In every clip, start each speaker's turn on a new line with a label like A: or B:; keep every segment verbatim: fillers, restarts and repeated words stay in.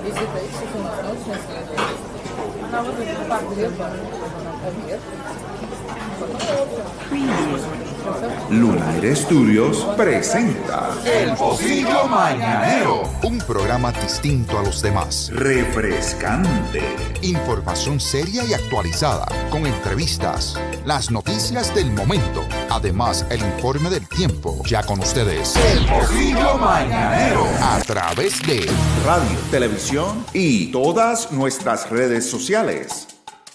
A: Lunaire Studios presenta
B: El Pocillo Mañanero,
C: un programa distinto a los demás,
A: refrescante,
C: información seria y actualizada, con entrevistas, las noticias del momento, además el informe del tiempo. Ya con ustedes,
B: El Pocillo Mañanero,
C: a través de
A: radio, televisión y todas nuestras redes sociales.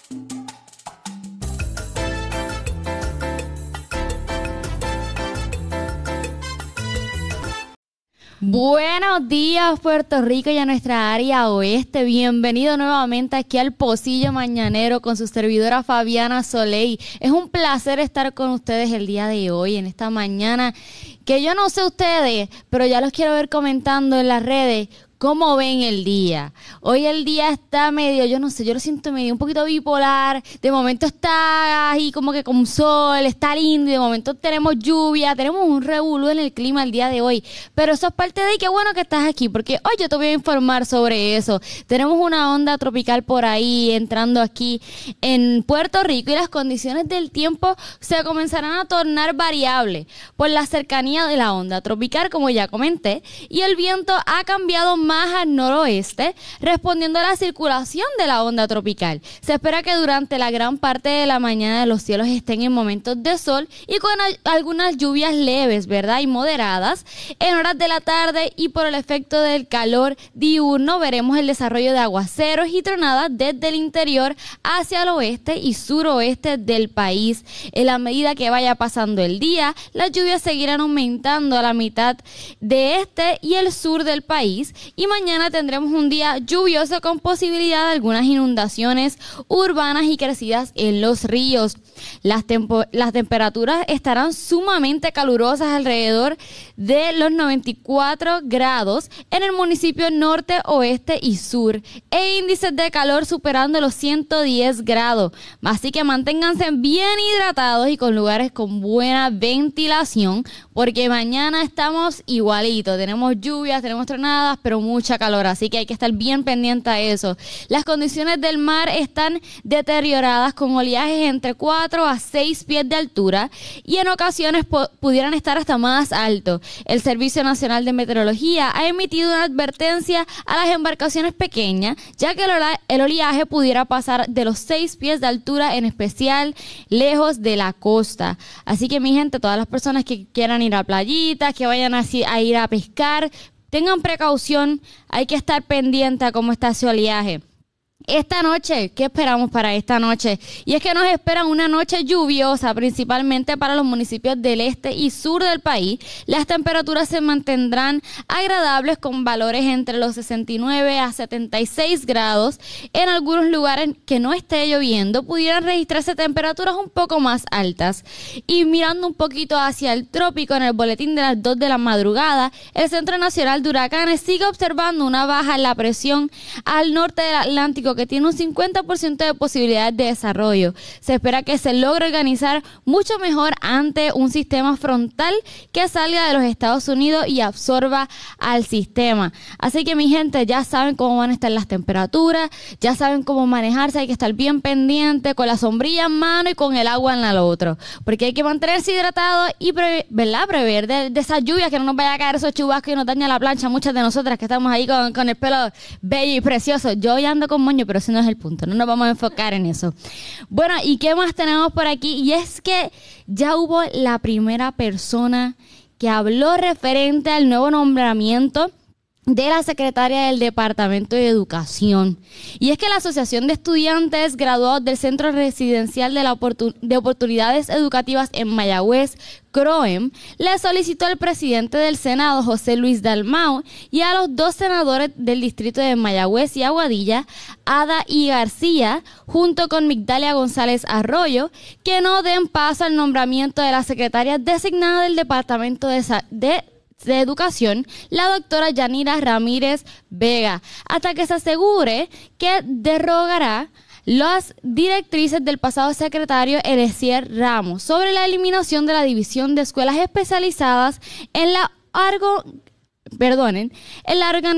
D: Buenos días, Puerto Rico y a nuestra área oeste. Bienvenido nuevamente aquí al Pocillo Mañanero con su servidora Fabiana Soleil. Es un placer estar con ustedes el día de hoy, en esta mañana, que yo no sé ustedes, pero ya los quiero ver comentando en las redes. ¿Cómo ven el día? Hoy el día está medio, yo no sé, yo lo siento medio un poquito bipolar. De momento está ahí como que con sol, está lindo, y de momento tenemos lluvia, tenemos un revolú en el clima el día de hoy. Pero eso es parte de ahí, qué bueno que estás aquí, porque hoy yo te voy a informar sobre eso. Tenemos una onda tropical por ahí entrando aquí en Puerto Rico y las condiciones del tiempo se comenzarán a tornar variables por la cercanía de la onda tropical, como ya comenté, y el viento ha cambiado más más al noroeste, respondiendo a la circulación de la onda tropical. Se espera que durante la gran parte de la mañana los cielos estén en momentos de sol y con a- algunas lluvias leves, ¿verdad? Y moderadas. En horas de la tarde y por el efecto del calor diurno veremos el desarrollo de aguaceros y tronadas desde el interior hacia el oeste y suroeste del país. En la medida que vaya pasando el día, las lluvias seguirán aumentando a la mitad de este y el sur del país. Y mañana tendremos un día lluvioso con posibilidad de algunas inundaciones urbanas y crecidas en los ríos. Las, tempo- las temperaturas estarán sumamente calurosas, alrededor de los noventa y cuatro grados en el municipio norte, oeste y sur, e índices de calor superando los ciento diez grados. Así que manténganse bien hidratados y con lugares con buena ventilación, porque mañana estamos igualitos. Tenemos lluvias, tenemos tronadas, pero mucha calor, así que hay que estar bien pendiente a eso. Las condiciones del mar están deterioradas con oleajes entre cuatro a seis pies de altura y en ocasiones po- pudieran estar hasta más altos. El Servicio Nacional de Meteorología ha emitido una advertencia a las embarcaciones pequeñas, ya que el, ola- el oleaje pudiera pasar de los seis pies de altura, en especial lejos de la costa. Así que mi gente, todas las personas que quieran ir a playitas, que vayan así a ir a pescar, tengan precaución, hay que estar pendiente a cómo está ese oleaje. Esta noche, ¿qué esperamos para esta noche? Y es que nos espera una noche lluviosa, principalmente para los municipios del este y sur del país. Las temperaturas se mantendrán agradables con valores entre los sesenta y nueve a setenta y seis grados. En algunos lugares que no esté lloviendo, pudieran registrarse temperaturas un poco más altas. Y mirando un poquito hacia el trópico, en el boletín de las dos de la madrugada, el Centro Nacional de Huracanes sigue observando una baja en la presión al norte del Atlántico, que tiene un cincuenta por ciento de posibilidades de desarrollo. Se espera que se logre organizar mucho mejor ante un sistema frontal que salga de los Estados Unidos y absorba al sistema. Así que mi gente, ya saben cómo van a estar las temperaturas, ya saben cómo manejarse, hay que estar bien pendiente con la sombrilla en mano y con el agua en el otro, porque hay que mantenerse hidratado y pre- ¿verdad? prever de, de esas lluvias, que no nos vaya a caer esos chubascos y nos daña la plancha. Muchas de nosotras que estamos ahí con, con el pelo bello y precioso. Yo ya ando con moño, pero ese no es el punto, no nos vamos a enfocar en eso. Bueno, ¿y qué más tenemos por aquí? Y es que ya hubo la primera persona que habló referente al nuevo nombramiento de la secretaria del Departamento de Educación. Y es que la Asociación de Estudiantes Graduados del Centro Residencial de, la Oportun- de Oportunidades Educativas en Mayagüez, C R O E M, le solicitó al presidente del Senado, José Luis Dalmau, y a los dos senadores del distrito de Mayagüez y Aguadilla, Ada y García, junto con Migdalia González Arroyo, que no den paso al nombramiento de la secretaria designada del Departamento de, Sa- de de Educación, la doctora Yanira Ramírez Vega, hasta que se asegure que derogará las directrices del pasado secretario Eliezer Ramos sobre la eliminación de la división de escuelas especializadas en la argo, perdonen, en la organi,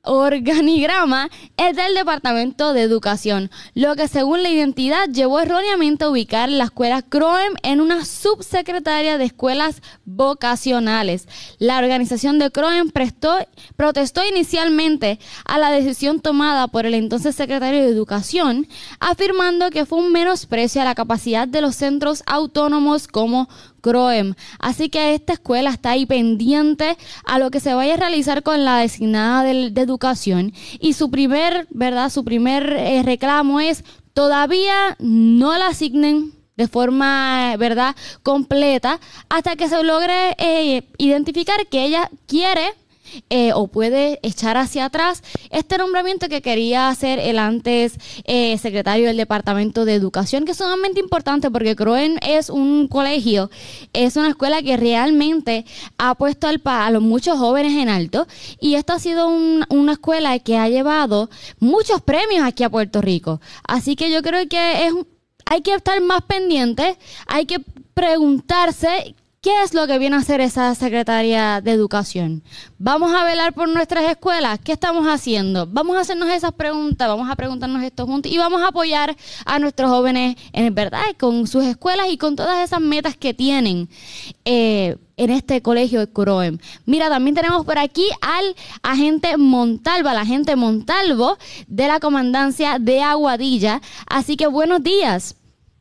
D: organigrama es del Departamento de Educación, lo que según la identidad llevó erróneamente a ubicar la escuela Croem en una subsecretaria de escuelas vocacionales. La organización de Croem prestó, protestó inicialmente a la decisión tomada por el entonces secretario de Educación, afirmando que fue un menosprecio a la capacidad de los centros autónomos como Croem. Así que esta escuela está ahí pendiente a lo que se vaya a realizar con la designada de, de educación, y su primer, ¿verdad? Su primer eh, reclamo es todavía no la asignen de forma, ¿verdad?, completa hasta que se logre eh, identificar que ella quiere Eh, o puede echar hacia atrás este nombramiento que quería hacer el antes eh, secretario del Departamento de Educación, que es sumamente importante porque Croem es un colegio, es una escuela que realmente ha puesto al pa a los muchos jóvenes en alto, y esto ha sido un, una escuela que ha llevado muchos premios aquí a Puerto Rico. Así que yo creo que es, hay que estar más pendientes, hay que preguntarse ¿qué es lo que viene a hacer esa secretaria de Educación? ¿Vamos a velar por nuestras escuelas? ¿Qué estamos haciendo? Vamos a hacernos esas preguntas, vamos a preguntarnos esto juntos y vamos a apoyar a nuestros jóvenes, en verdad, con sus escuelas y con todas esas metas que tienen eh, en este colegio de Croem. Mira, también tenemos por aquí al agente Montalvo, al agente Montalvo de la Comandancia de Aguadilla. Así que buenos días.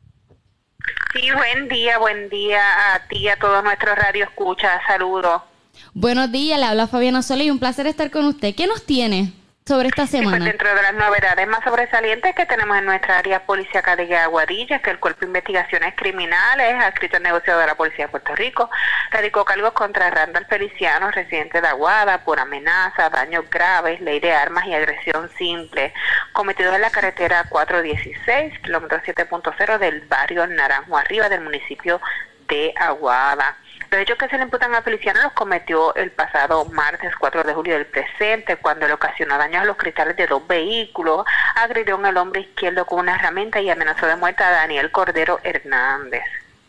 E: Sí, buen día, buen día a ti y a todos nuestros radioescuchas. Saludos.
D: Buenos días, le habla Fabiana Soleil, un placer estar con usted. ¿Qué nos tiene sobre esta semana?
E: Sí, pues dentro de las novedades más sobresalientes que tenemos en nuestra área policíaca de Aguadilla, que el Cuerpo de Investigaciones Criminales, adscrito al negociado de la Policía de Puerto Rico, radicó cargos contra Randall Feliciano, residente de Aguada, por amenaza, daños graves, ley de armas y agresión simple, cometidos en la carretera cuatrocientos dieciséis, kilómetro siete punto cero del barrio Naranjo Arriba del municipio de Aguada. Los hechos que se le imputan a Feliciano los cometió el pasado martes cuatro de julio del presente, cuando le ocasionó daños a los cristales de dos vehículos, agredió en el hombro izquierdo con una herramienta y amenazó de muerte a Daniel Cordero Hernández.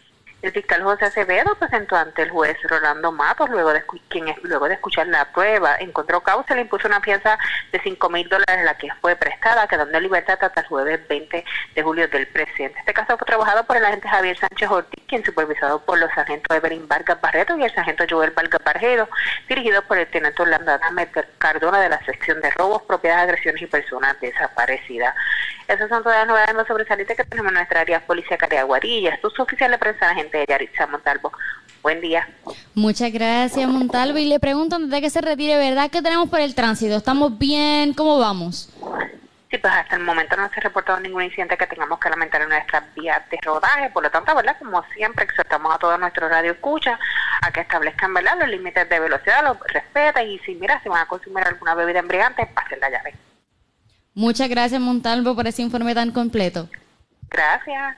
E: El fiscal José Acevedo presentó ante el juez Rolando Matos, luego de, quien luego de escuchar la prueba, encontró causa, le impuso una fianza de cinco mil dólares, la que fue prestada, quedando en libertad hasta el jueves veinte de julio del presente. Este caso fue trabajado por el agente Javier Sánchez Ortiz, quien supervisado por los sargentos Evelyn Vargas Barreto y el sargento Joel Vargas Barreto, dirigido por el teniente Orlando Adame Cardona de la sección de robos, propiedades, agresiones y personas desaparecidas. Esas son todas las novedades más sobresalientes que tenemos en nuestra área policíaca de Aguadilla. Esto es oficial de prensa, la gente de Yaritza Montalvo. Buen día.
D: Muchas gracias, Montalvo. Y le pregunto antes de que se retire, ¿verdad que tenemos por el tránsito? ¿Estamos bien? ¿Cómo vamos?
E: Sí, pues hasta el momento no se ha reportado ningún incidente que tengamos que lamentar en nuestras vías de rodaje. Por lo tanto, ¿verdad? Como siempre, exhortamos a todos nuestros radioescuchas a que establezcan, ¿verdad?, los límites de velocidad, los respeten, y si, mira, si van a consumir alguna bebida embriagante, pasen la llave.
D: Muchas gracias, Montalvo, por ese informe tan completo.
E: Gracias.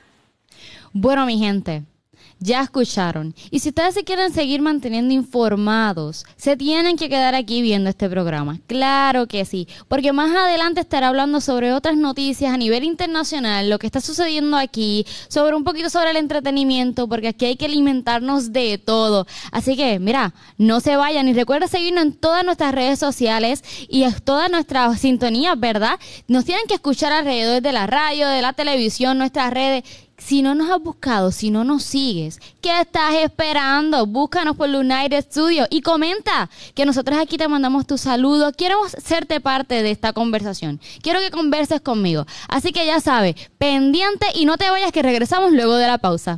D: Bueno, mi gente, ya escucharon. Y si ustedes se quieren seguir manteniendo informados, se tienen que quedar aquí viendo este programa. Claro que sí, porque más adelante estaré hablando sobre otras noticias a nivel internacional, lo que está sucediendo aquí, sobre un poquito sobre el entretenimiento, porque aquí hay que alimentarnos de todo. Así que, mira, no se vayan y recuerda seguirnos en todas nuestras redes sociales y en todas nuestras sintonías, ¿verdad? Nos tienen que escuchar alrededor de la radio, de la televisión, nuestras redes. Si no nos has buscado, si no nos sigues, ¿qué estás esperando? Búscanos por United Studio y comenta que nosotros aquí te mandamos tu saludo. Queremos serte parte de esta conversación. Quiero que converses conmigo. Así que ya sabes, pendiente y no te vayas, que regresamos luego de la pausa.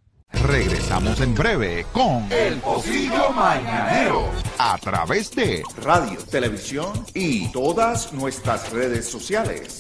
C: Regresamos en breve con
B: El Pocillo Mañanero.
C: A través de
A: Radio, televisión y todas nuestras redes sociales.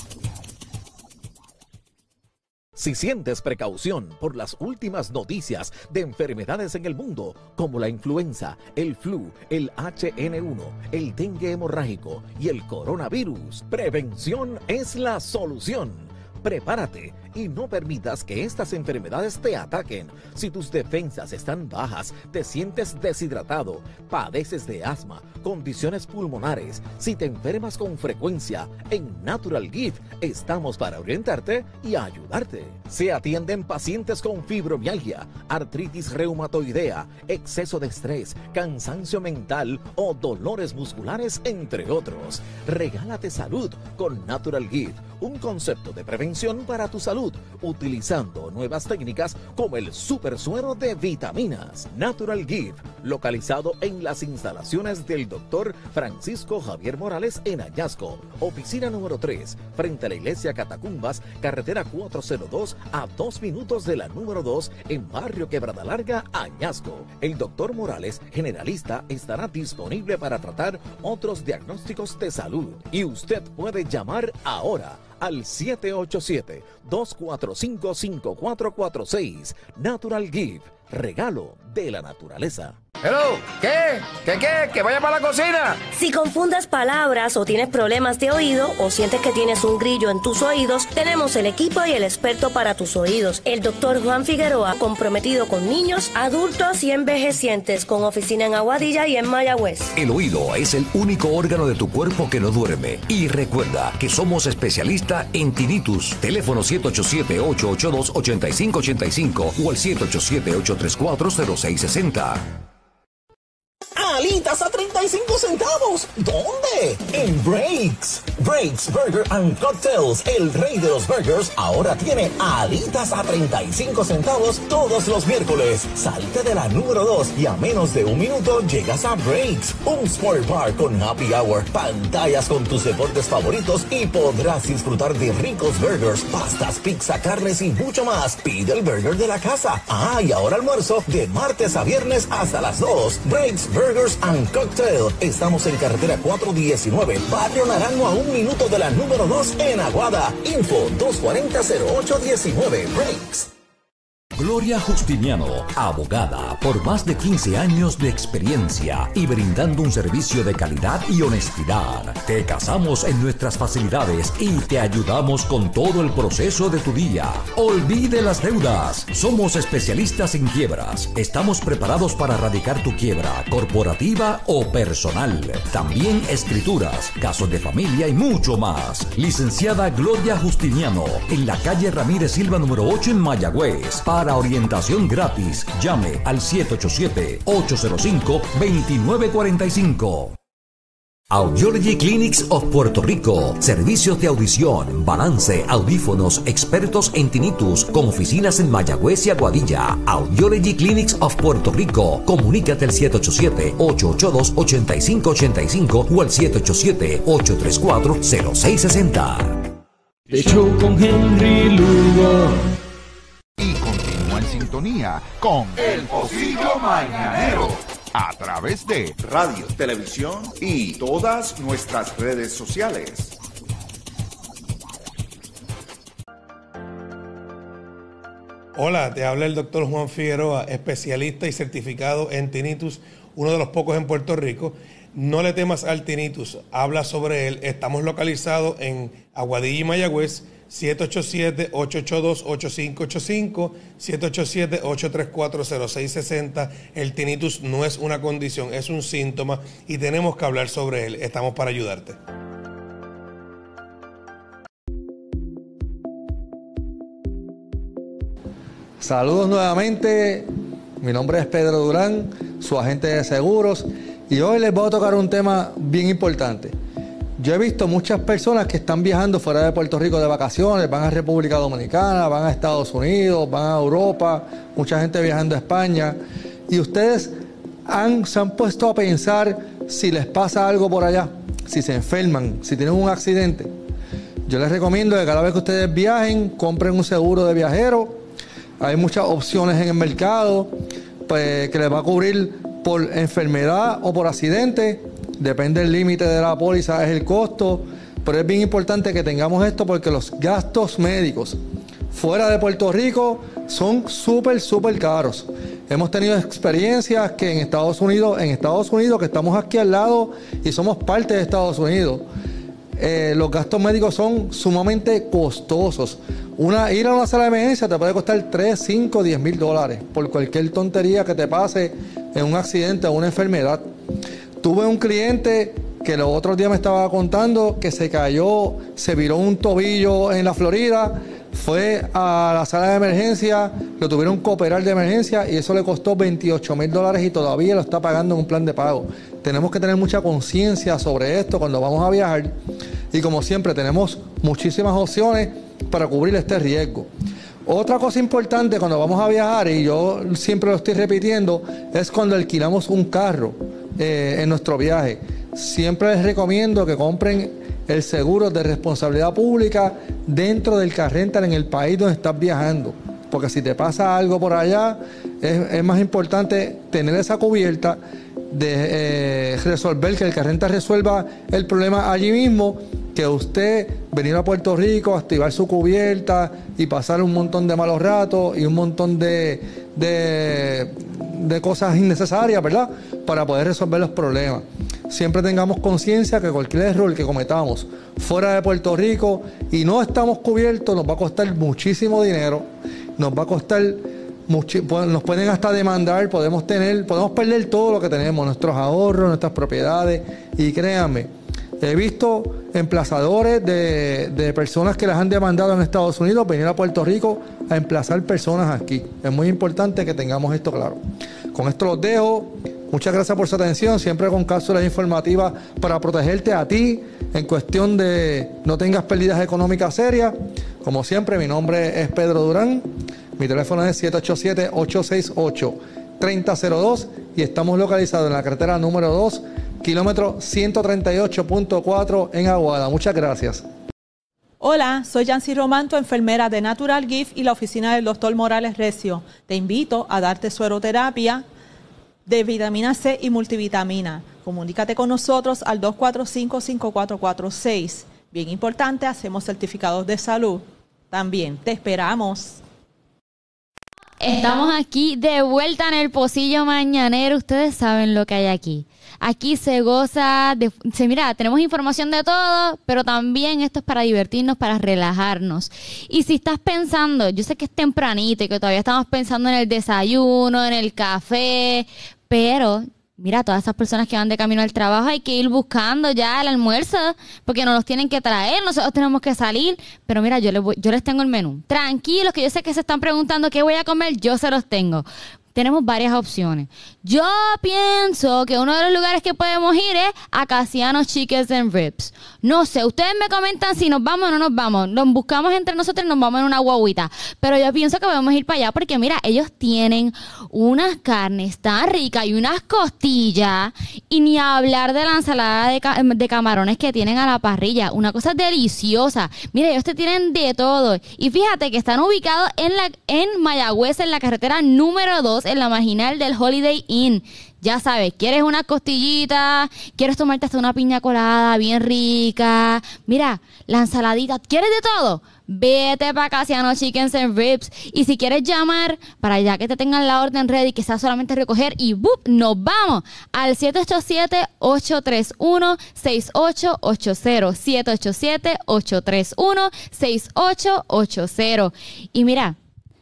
F: Si sientes precaución por las últimas noticias de enfermedades en el mundo, como la influenza, el flu, el H N uno, el dengue hemorrágico y el coronavirus, prevención es la solución. Prepárate y no permitas que estas enfermedades te ataquen. Si tus defensas están bajas, te sientes deshidratado, padeces de asma, condiciones pulmonares, si te enfermas con frecuencia, en Natural Gift estamos para orientarte y ayudarte. Se atienden pacientes con fibromialgia, artritis reumatoidea, exceso de estrés, cansancio mental o dolores musculares, entre otros. Regálate salud con Natural Gift, un concepto de prevención para tu salud, utilizando nuevas técnicas como el super suero de vitaminas. Natural Gift, localizado en las instalaciones del doctor Francisco Javier Morales en Añasco, oficina número tres, frente a la iglesia Catacumbas, carretera cuatrocientos dos, a dos minutos de la número dos, en barrio Quebrada Larga, Añasco. El doctor Morales, generalista, estará disponible para tratar otros diagnósticos de salud, y usted puede llamar ahora al siete ocho siete, dos cuatro cinco, cinco cuatro cuatro seis. Natural Gift, regalo de la naturaleza.
G: Hello, ¿qué? ¿Qué qué? ¿Que vaya para la cocina?
H: Si confundes palabras o tienes problemas de oído o sientes que tienes un grillo en tus oídos, tenemos el equipo y el experto para tus oídos. El doctor Juan Figueroa, comprometido con niños, adultos y envejecientes, con oficina en Aguadilla y en Mayagüez.
I: El oído es el único órgano de tu cuerpo que no duerme. Y recuerda que somos especialistas en tinnitus. Teléfono siete ocho siete, ocho ocho dos, ocho cinco ocho cinco o el siete ocho siete, ocho tres cuatro, cero seis seis cero.
J: Alitas a treinta y cinco centavos. ¿Dónde? En Breaks. Breaks Burger and Cocktails, el rey de los burgers, ahora tiene alitas a treinta y cinco centavos todos los miércoles. Salte de la número dos y a menos de un minuto llegas a Breaks, un sport bar con happy hour, pantallas con tus deportes favoritos y podrás disfrutar de ricos burgers, pastas, pizza, carnes y mucho más. Pide el burger de la casa. Ah, y ahora almuerzo de martes a viernes hasta las dos. Breaks Burgers and Cocktail. Estamos en carretera cuatrocientos diecinueve, Barrio Naranjo, a un minuto de la número dos en Aguada. Info dos cuatro cero, cero ocho uno nueve. Breaks.
I: Gloria Justiniano, abogada por más de quince años de experiencia y brindando un servicio de calidad y honestidad. Te casamos en nuestras facilidades y te ayudamos con todo el proceso de tu día. Olvide las deudas. Somos especialistas en quiebras. Estamos preparados para erradicar tu quiebra corporativa o personal. También escrituras, casos de familia y mucho más. Licenciada Gloria Justiniano, en la calle Ramírez Silva número ocho en Mayagüez. Para orientación gratis, llame al siete ocho siete, ocho cero cinco, dos nueve cuatro cinco. Audiology Clinics of Puerto Rico. Servicios de audición, balance, audífonos, expertos en tinnitus, con oficinas en Mayagüez y Aguadilla. Audiology Clinics of Puerto Rico. Comunícate al siete ocho siete, ocho ocho dos, ocho cinco ocho cinco o al siete ocho siete, ocho tres cuatro, cero seis seis cero.
K: The Show con Henry Lugo.
C: Y continúa en sintonía con
B: El Pocillo Mañanero,
A: a través de radio, televisión y todas nuestras redes sociales.
L: Hola, te habla el doctor Juan Figueroa, especialista y certificado en tinnitus, uno de los pocos en Puerto Rico. No le temas al tinnitus, habla sobre él. Estamos localizados en Aguadilla y Mayagüez, siete ocho siete, ocho ocho dos, ocho cinco ocho cinco, siete ocho siete, ocho tres cuatro, cero seis seis cero. El tinnitus no es una condición, es un síntoma y tenemos que hablar sobre él. Estamos para ayudarte.
M: Saludos nuevamente, mi nombre es Pedro Durán, su agente de seguros, y hoy les voy a tocar un tema bien importante. Yo he visto muchas personas que están viajando fuera de Puerto Rico de vacaciones, van a República Dominicana, van a Estados Unidos, van a Europa, mucha gente viajando a España, y ustedes han, se han puesto a pensar si les pasa algo por allá, si se enferman, si tienen un accidente. Yo les recomiendo que cada vez que ustedes viajen, compren un seguro de viajero. Hay muchas opciones en el mercado pues, que les va a cubrir por enfermedad o por accidente. Depende del límite de la póliza, es el costo. Pero es bien importante que tengamos esto porque los gastos médicos fuera de Puerto Rico son súper, súper caros. Hemos tenido experiencias que en Estados Unidos, en Estados Unidos, que estamos aquí al lado y somos parte de Estados Unidos, eh, los gastos médicos son sumamente costosos. Una, ir a una sala de emergencia te puede costar tres, cinco, diez mil dólares por cualquier tontería que te pase en un accidente o una enfermedad. Tuve un cliente que los otros días me estaba contando que se cayó, se viró un tobillo en la Florida, fue a la sala de emergencia, lo tuvieron que operar de emergencia y eso le costó veintiocho mil dólares y todavía lo está pagando en un plan de pago. Tenemos que tener mucha conciencia sobre esto cuando vamos a viajar y como siempre tenemos muchísimas opciones para cubrir este riesgo. Otra cosa importante cuando vamos a viajar, y yo siempre lo estoy repitiendo, es cuando alquilamos un carro eh, en nuestro viaje. Siempre les recomiendo que compren el seguro de responsabilidad pública dentro del car rental en el país donde estás viajando. Porque si te pasa algo por allá, es, es más importante tener esa cubierta, de eh, resolver, que el car rental resuelva el problema allí mismo, que usted venir a Puerto Rico, activar su cubierta y pasar un montón de malos ratos y un montón de, de, de cosas innecesarias, ¿verdad? Para poder resolver los problemas. Siempre tengamos conciencia que cualquier error que cometamos fuera de Puerto Rico y no estamos cubiertos nos va a costar muchísimo dinero, nos va a costar, muchi- nos pueden hasta demandar, podemos tener, podemos perder todo lo que tenemos, nuestros ahorros, nuestras propiedades, y créanme, he visto emplazadores de, de personas que las han demandado en Estados Unidos venir a Puerto Rico a emplazar personas aquí. Es muy importante que tengamos esto claro. Con esto los dejo. Muchas gracias por su atención, siempre con cápsulas informativas para protegerte a ti en cuestión de no tengas pérdidas económicas serias. Como siempre, mi nombre es Pedro Durán, mi teléfono es siete ocho siete, ocho seis ocho, tres cero cero dos y estamos localizados en la carretera número dos, kilómetro ciento treinta y ocho punto cuatro en Aguada. Muchas gracias.
N: Hola, soy Yancy Romanto, enfermera de Natural Gift y la oficina del doctor Morales Recio. Te invito a darte sueroterapia de vitamina C y multivitamina. Comunícate con nosotros al dos cuatro cinco, cinco cuatro cuatro seis. Bien importante, hacemos certificados de salud. También te esperamos.
D: Estamos aquí de vuelta en el Pocillo Mañanero. Ustedes saben lo que hay aquí. Aquí se goza, de, se mira, tenemos información de todo, pero también esto es para divertirnos, para relajarnos. Y si estás pensando, yo sé que es tempranito y que todavía estamos pensando en el desayuno, en el café, pero mira, todas esas personas que van de camino al trabajo hay que ir buscando ya el almuerzo, porque nos los tienen que traer, nosotros tenemos que salir. Pero mira, yo les, voy, yo les tengo el menú. Tranquilos, que yo sé que se están preguntando qué voy a comer, yo se los tengo. Tenemos varias opciones. Yo pienso que uno de los lugares que podemos ir es a Casiano's Chickens and Ribs. No sé, ustedes me comentan si nos vamos o no nos vamos. Nos buscamos entre nosotros y nos vamos en una guaguita. Pero yo pienso que podemos ir para allá porque, mira, ellos tienen unas carnes tan ricas y unas costillas. Y ni hablar de la ensalada de, ca de camarones que tienen a la parrilla. Una cosa deliciosa. Mira, ellos te tienen de todo. Y fíjate que están ubicados en, la, en Mayagüez, en la carretera número dos, en la marginal del Holiday Inn. Ya sabes, quieres una costillita, quieres tomarte hasta una piña colada bien rica, mira, la ensaladita, ¿quieres de todo? Vete para Casiano's Chickens and Ribs. Y si quieres llamar para ya que te tengan la orden ready, que sea solamente recoger y ¡bup! Nos vamos al siete ocho siete, ocho tres uno, seis ocho ocho cero, siete ocho siete, ocho tres uno, seis ocho ocho cero. Y mira,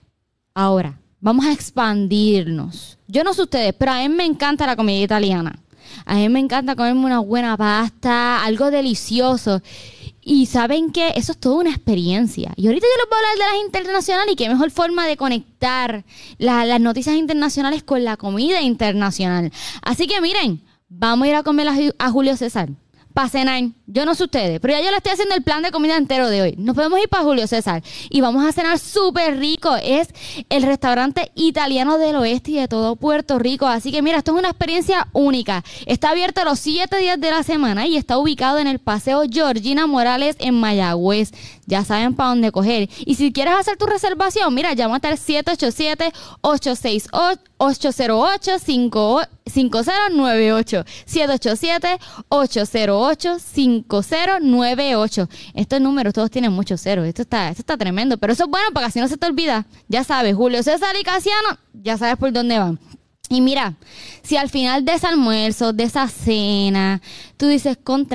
D: ahora vamos a expandirnos. Yo no sé ustedes, pero a mí me encanta la comida italiana. A mí me encanta comerme una buena pasta, algo delicioso. Y ¿saben qué? Eso es toda una experiencia. Y ahorita yo les voy a hablar de las internacionales y qué mejor forma de conectar la, las noticias internacionales con la comida internacional. Así que miren, vamos a ir a comer a, a Julio César. Para cenar, yo no sé ustedes, pero ya yo le estoy haciendo el plan de comida entero de hoy. Nos podemos ir para Julio César y vamos a cenar súper rico. Es el restaurante italiano del oeste y de todo Puerto Rico. Así que mira, esto es una experiencia única. Está abierto los siete días de la semana y está ubicado en el Paseo Georgina Morales en Mayagüez. Ya saben para dónde coger. Y si quieres hacer tu reservación, mira, llámate al siete ocho siete, ocho seis ocho, ocho cero ocho, cinco cero nueve ocho. siete ocho siete, ocho cero ocho, cinco cero nueve ocho. Estos números todos tienen muchos ceros. Esto está, esto está tremendo. Pero eso es bueno para que así no se te olvida. Ya sabes, Julio César y Casiano, ya sabes por dónde van. Y mira, si al final de ese almuerzo, de esa cena, tú dices, contra,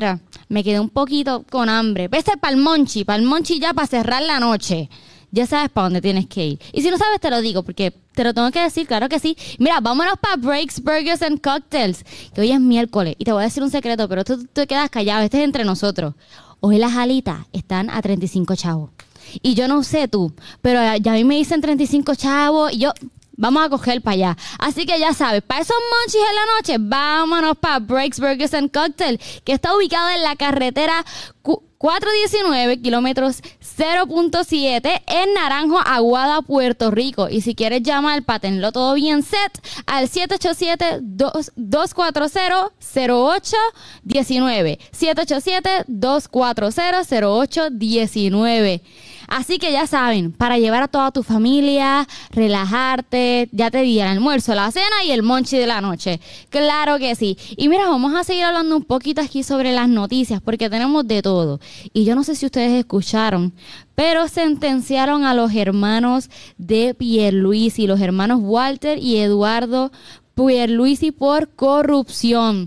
D: me quedé un poquito con hambre. Vete para el Monchi, para el Monchi ya para cerrar la noche. Ya sabes para dónde tienes que ir. Y si no sabes, te lo digo, porque te lo tengo que decir, claro que sí. Mira, vámonos para Breaks, Burgers and Cocktails, que hoy es miércoles. Y te voy a decir un secreto, pero tú te quedas callado. Este es entre nosotros. Hoy las alitas están a treinta y cinco chavos. Y yo no sé tú, pero ya a mí me dicen treinta y cinco chavos y yo... Vamos a coger para allá. Así que ya sabes, para esos monchis en la noche, vámonos para Breaks, Burgers and Cocktails, que está ubicado en la carretera cuatrocientos diecinueve, kilómetros cero punto siete, en Naranjo, Aguada, Puerto Rico. Y si quieres llamar para tenerlo todo bien set, al siete ocho siete, dos cuatro cero, cero ocho uno nueve. siete ocho siete, dos cuatro cero, cero ocho uno nueve. Así que ya saben, para llevar a toda tu familia, relajarte, ya te di el almuerzo, la cena y el monchi de la noche. Claro que sí. Y mira, vamos a seguir hablando un poquito aquí sobre las noticias, porque tenemos de todo. Y yo no sé si ustedes escucharon, pero sentenciaron a los hermanos de Pierluisi, los hermanos Walter y Eduardo Pierluisi, por corrupción.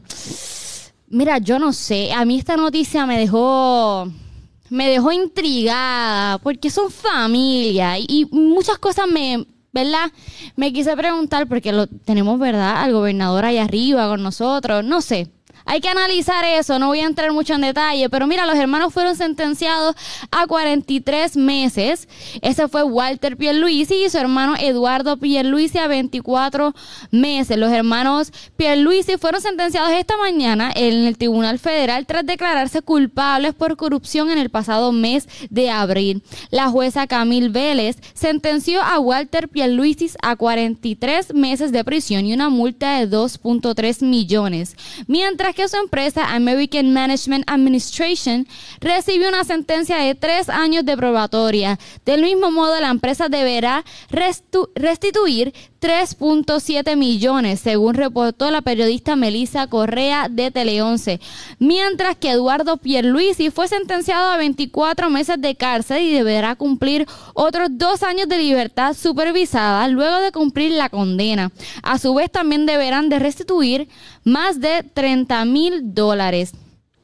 D: Mira, yo no sé, a mí esta noticia me dejó... Me dejó intrigada porque son familia y, y muchas cosas me, ¿verdad? Me quise preguntar porque lo tenemos, ¿verdad? Al gobernador allá arriba con nosotros, no sé. Hay que analizar eso, no voy a entrar mucho en detalle, pero mira, los hermanos fueron sentenciados a cuarenta y tres meses. Ese fue Walter Pierluisi y su hermano Eduardo Pierluisi a veinticuatro meses. Los hermanos Pierluisi fueron sentenciados esta mañana en el Tribunal Federal tras declararse culpables por corrupción en el pasado mes de abril. La jueza Camille Vélez sentenció a Walter Pierluisi a cuarenta y tres meses de prisión y una multa de dos punto tres millones, mientras que su empresa American Management Administration recibió una sentencia de tres años de probatoria. Del mismo modo, la empresa deberá restu- restituir tres punto siete millones, según reportó la periodista Melissa Correa de Tele once, mientras que Eduardo Pierluisi fue sentenciado a veinticuatro meses de cárcel y deberá cumplir otros dos años de libertad supervisada luego de cumplir la condena. A su vez, también deberán de restituir más de treinta mil dólares.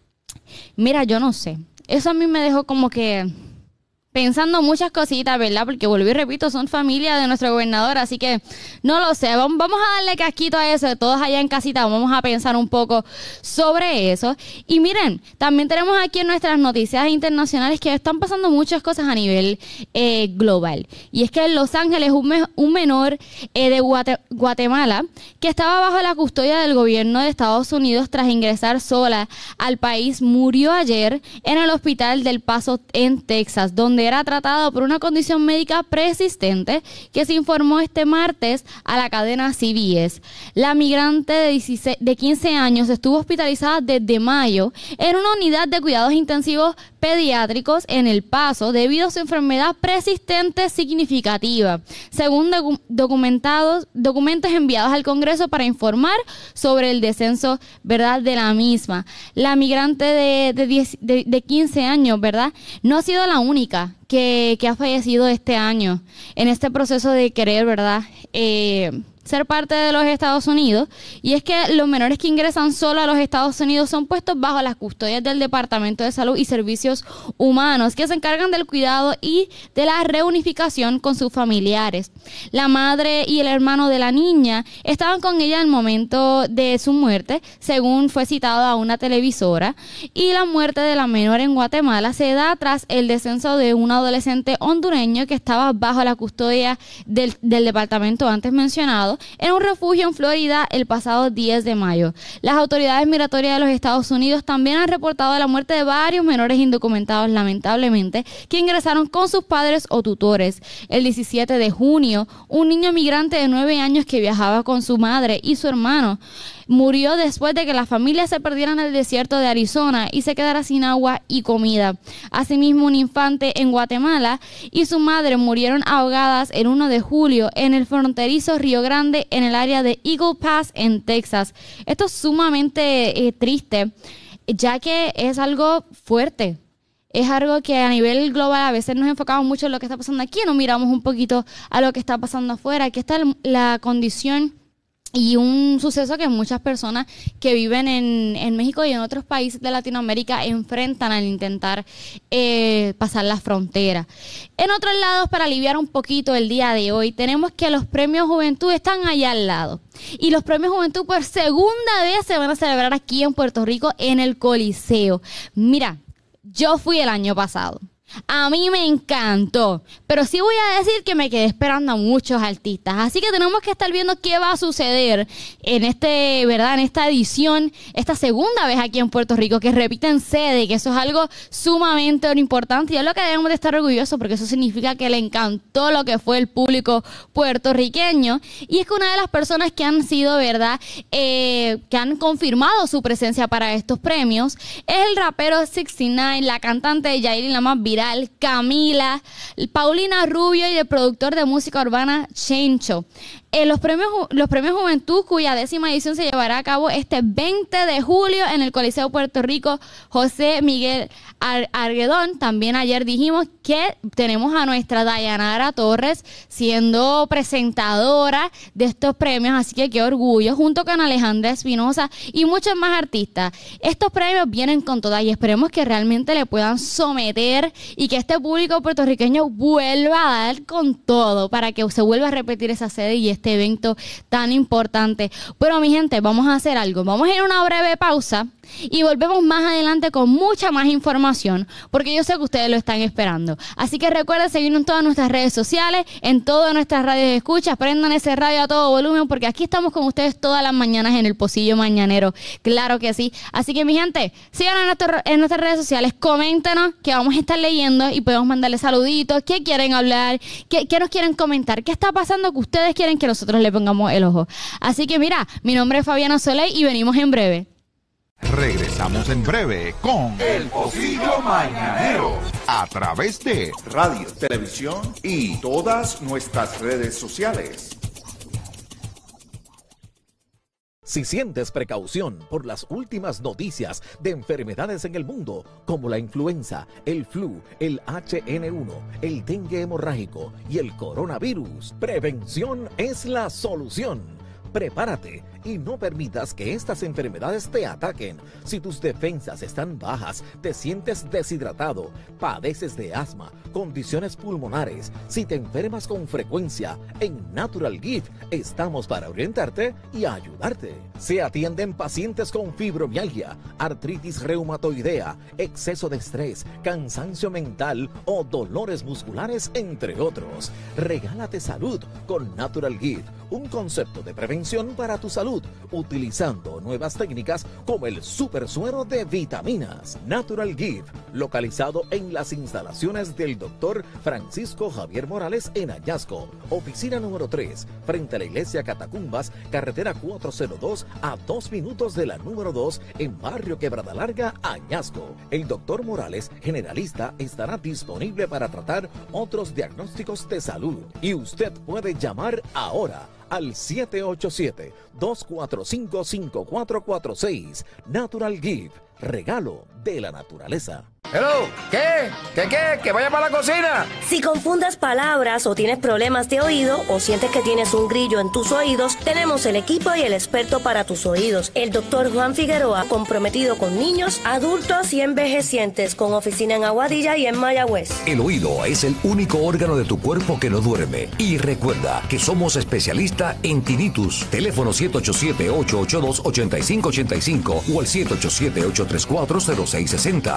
D: Mira, yo no sé. Eso a mí me dejó como que pensando muchas cositas, ¿verdad? Porque vuelvo y repito, son familia de nuestro gobernador, así que no lo sé. Vamos a darle casquito a eso. Todos allá en casita vamos a pensar un poco sobre eso. Y miren, también tenemos aquí en nuestras noticias internacionales que están pasando muchas cosas a nivel eh, global. Y es que en Los Ángeles un, me un menor eh, de Guate Guatemala que estaba bajo la custodia del gobierno de Estados Unidos tras ingresar sola al país murió ayer en el hospital del Paso en Texas, donde era tratado por una condición médica persistente, que se informó este martes a la cadena C B S. La migrante de, dieciséis, de quince años estuvo hospitalizada desde mayo en una unidad de cuidados intensivos pediátricos en El Paso debido a su enfermedad persistente significativa, según docu documentados, documentos enviados al Congreso para informar sobre el descenso, ¿verdad?, de la misma. La migrante de, de, diez, de, de quince años, ¿verdad?, no ha sido la única que, que ha fallecido este año en este proceso de querer, ¿verdad?, eh, ser parte de los Estados Unidos. Y es que los menores que ingresan solo a los Estados Unidos son puestos bajo las custodias del Departamento de Salud y Servicios Humanos, que se encargan del cuidado y de la reunificación con sus familiares. La madre y el hermano de la niña estaban con ella al momento de su muerte, según fue citado a una televisora, y la muerte de la menor en Guatemala se da tras el descenso de un adolescente hondureño que estaba bajo la custodia del, del departamento antes mencionado en un refugio en Florida el pasado diez de mayo. Las autoridades migratorias de los Estados Unidos también han reportado la muerte de varios menores indocumentados, lamentablemente, que ingresaron con sus padres o tutores. El diecisiete de junio, un niño migrante de nueve años que viajaba con su madre y su hermano murió después de que la familia se perdiera en el desierto de Arizona y se quedara sin agua y comida. Asimismo, un infante en Guatemala y su madre murieron ahogadas el primero de julio en el fronterizo Río Grande, en el área de Eagle Pass, en Texas. Esto es sumamente eh, triste, ya que es algo fuerte. Es algo que a nivel global a veces nos enfocamos mucho en lo que está pasando aquí, no miramos un poquito a lo que está pasando afuera. Aquí está la condición Y un suceso que muchas personas que viven en, en México y en otros países de Latinoamérica enfrentan al intentar eh, pasar la frontera. En otros lados, para aliviar un poquito el día de hoy, tenemos que los premios Juventud están allá al lado. Y los premios Juventud por segunda vez se van a celebrar aquí en Puerto Rico en el Coliseo. Mira, yo fui el año pasado. A mí me encantó, pero sí voy a decir que me quedé esperando a muchos artistas, así que tenemos que estar viendo qué va a suceder en este, ¿verdad? En esta edición, esta segunda vez aquí en Puerto Rico, que repiten sede, que eso es algo sumamente importante y es lo que debemos de estar orgullosos, porque eso significa que le encantó lo que fue el público puertorriqueño. Y es que una de las personas que han sido, ¿verdad? Eh, que han confirmado su presencia para estos premios es el rapero sesenta y nueve, la cantante Yailin, la más viral, Camila, Paulina Rubio y el productor de música urbana Chencho. Eh, los premios los premios Juventud, cuya décima edición se llevará a cabo este veinte de julio en el Coliseo Puerto Rico José Miguel Ar Arguedón. También ayer dijimos que tenemos a nuestra Dayanara Torres siendo presentadora de estos premios, así que qué orgullo, junto con Alejandra Espinosa y muchos más artistas. Estos premios vienen con todas y esperemos que realmente le puedan someter y que este público puertorriqueño vuelva a dar con todo para que se vuelva a repetir esa sede y este evento tan importante. Pero mi gente, vamos a hacer algo, vamos a ir a una breve pausa y volvemos más adelante con mucha más información, porque yo sé que ustedes lo están esperando. Así que recuerden seguirnos en todas nuestras redes sociales, en todas nuestras radios de escucha, prendan ese radio a todo volumen, porque aquí estamos con ustedes todas las mañanas en el Pocillo Mañanero, claro que sí. Así que mi gente, síganos en, nuestro, en nuestras redes sociales, coméntenos que vamos a estar leyendo y podemos mandarles saluditos, qué quieren hablar, qué, qué nos quieren comentar, qué está pasando que ustedes quieren que nosotros le pongamos el ojo. Así que mira, mi nombre es Fabiana Soleil y venimos en breve.
C: Regresamos en breve con
B: El Pocillo Mañanero
A: a través de radio, televisión y todas nuestras redes sociales.
F: Si sientes precaución por las últimas noticias de enfermedades en el mundo, como la influenza, el flu, el H N uno, el dengue hemorrágico y el coronavirus, prevención es la solución. Prepárate y no permitas que estas enfermedades te ataquen. Si tus defensas están bajas, te sientes deshidratado, padeces de asma, condiciones pulmonares, si te enfermas con frecuencia, en Natural Gift estamos para orientarte y ayudarte. Se atienden pacientes con fibromialgia, artritis reumatoidea, exceso de estrés, cansancio mental o dolores musculares, entre otros. Regálate salud con Natural Gift, un concepto de prevención para tu salud, utilizando nuevas técnicas como el super suero de vitaminas. Natural Gift, localizado en las instalaciones del doctor Francisco Javier Morales en Añasco, oficina número tres, frente a la iglesia Catacumbas, carretera cuatrocientos dos, a dos minutos de la número dos, en barrio Quebrada Larga, Añasco. El doctor Morales, generalista, estará disponible para tratar otros diagnósticos de salud y usted puede llamar ahora al siete ocho siete, dos cuatro cinco, cinco cuatro cuatro seis. Natural Gift, regalo de la naturaleza.
G: Hello, ¿qué? ¿Qué qué? ¿Que vaya para la cocina?
H: Si confundes palabras o tienes problemas de oído o sientes que tienes un grillo en tus oídos, tenemos el equipo y el experto para tus oídos, el doctor Juan Figueroa, comprometido con niños, adultos y envejecientes, con oficina en Aguadilla y en Mayagüez.
I: El oído es el único órgano de tu cuerpo que no duerme. Y recuerda que somos especialistas en tinnitus. Teléfono siete ocho siete, ocho ocho dos, ocho cinco ocho cinco o el siete ocho siete, ocho tres cuatro, cero seis seis cero.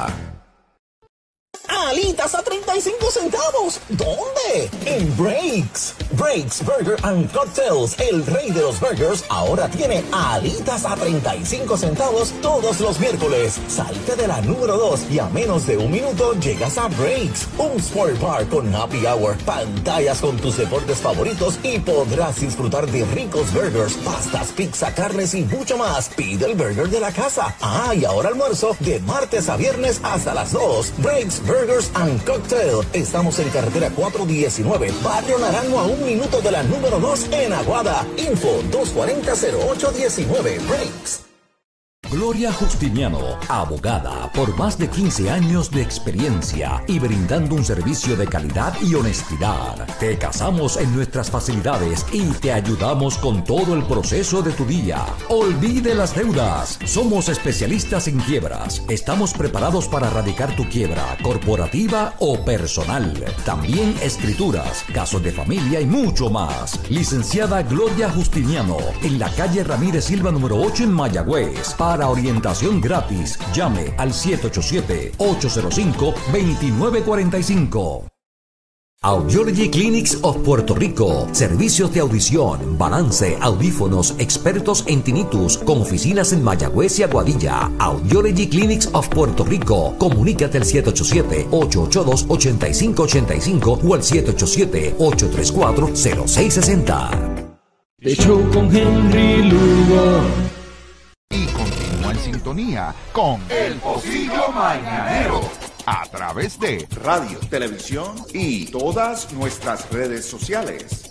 J: Alitas a treinta y cinco centavos. ¿Dónde? En Breaks. Breaks Burger and Cocktails, el rey de los burgers, ahora tiene alitas a treinta y cinco centavos todos los miércoles. Salte de la número dos y a menos de un minuto llegas a Breaks, un sport bar con happy hour, pantallas con tus deportes favoritos y podrás disfrutar de ricos burgers, pastas, pizza, carnes y mucho más. Pide el burger de la casa. Ah, y ahora almuerzo de martes a viernes hasta las dos. Breaks Burgers and Cocktail. Estamos en carretera cuatrocientos diecinueve, Barrio Naranjo, a un minuto de la número dos en Aguada. Info dos cuarenta, cero ocho diecinueve. Breaks.
I: Gloria Justiniano, abogada por más de quince años de experiencia y brindando un servicio de calidad y honestidad. Te casamos en nuestras facilidades y te ayudamos con todo el proceso de tu día. Olvide las deudas. Somos especialistas en quiebras. Estamos preparados para erradicar tu quiebra corporativa o personal. También escrituras, casos de familia y mucho más. Licenciada Gloria Justiniano, en la calle Ramírez Silva número ocho en Mayagüez. Para orientación gratis, llame al siete ocho siete, ocho cero cinco, dos nueve cuatro cinco. Audiology Clinics of Puerto Rico. Servicios de audición, balance, audífonos, expertos en tinnitus, con oficinas en Mayagüez y Aguadilla. Audiology Clinics of Puerto Rico. Comunícate al siete ocho siete, ocho ocho dos, ocho cinco ocho cinco o al siete ocho siete, ocho tres cuatro, cero seis seis cero.
K: The Show con Henry Lugo.
A: Y continúa en sintonía con
B: El Pocillo Mañanero.
A: a través de radio, televisión y todas nuestras redes sociales.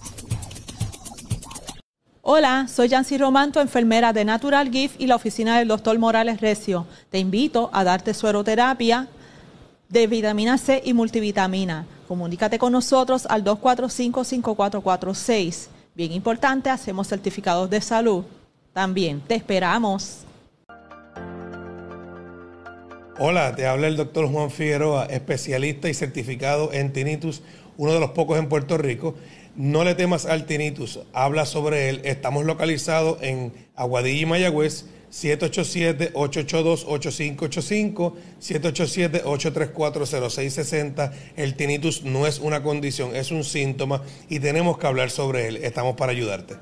N: Hola, soy Yancy Romanto, enfermera de Natural Gift y la oficina del doctor Morales Recio. Te invito a darte sueroterapia de vitamina C y multivitamina. Comunícate con nosotros al dos cuatro cinco, cinco cuatro cuatro seis. Bien importante, hacemos certificados de salud. También te esperamos.
L: Hola, te habla el doctor Juan Figueroa, especialista y certificado en tinnitus, uno de los pocos en Puerto Rico. No le temas al tinnitus, habla sobre él. Estamos localizados en Aguadilla y Mayagüez, siete ocho siete, ocho ocho dos, ocho cinco ocho cinco, siete ocho siete, ocho tres cuatro, cero seis seis cero. El tinnitus no es una condición, es un síntoma y tenemos que hablar sobre él. Estamos para ayudarte.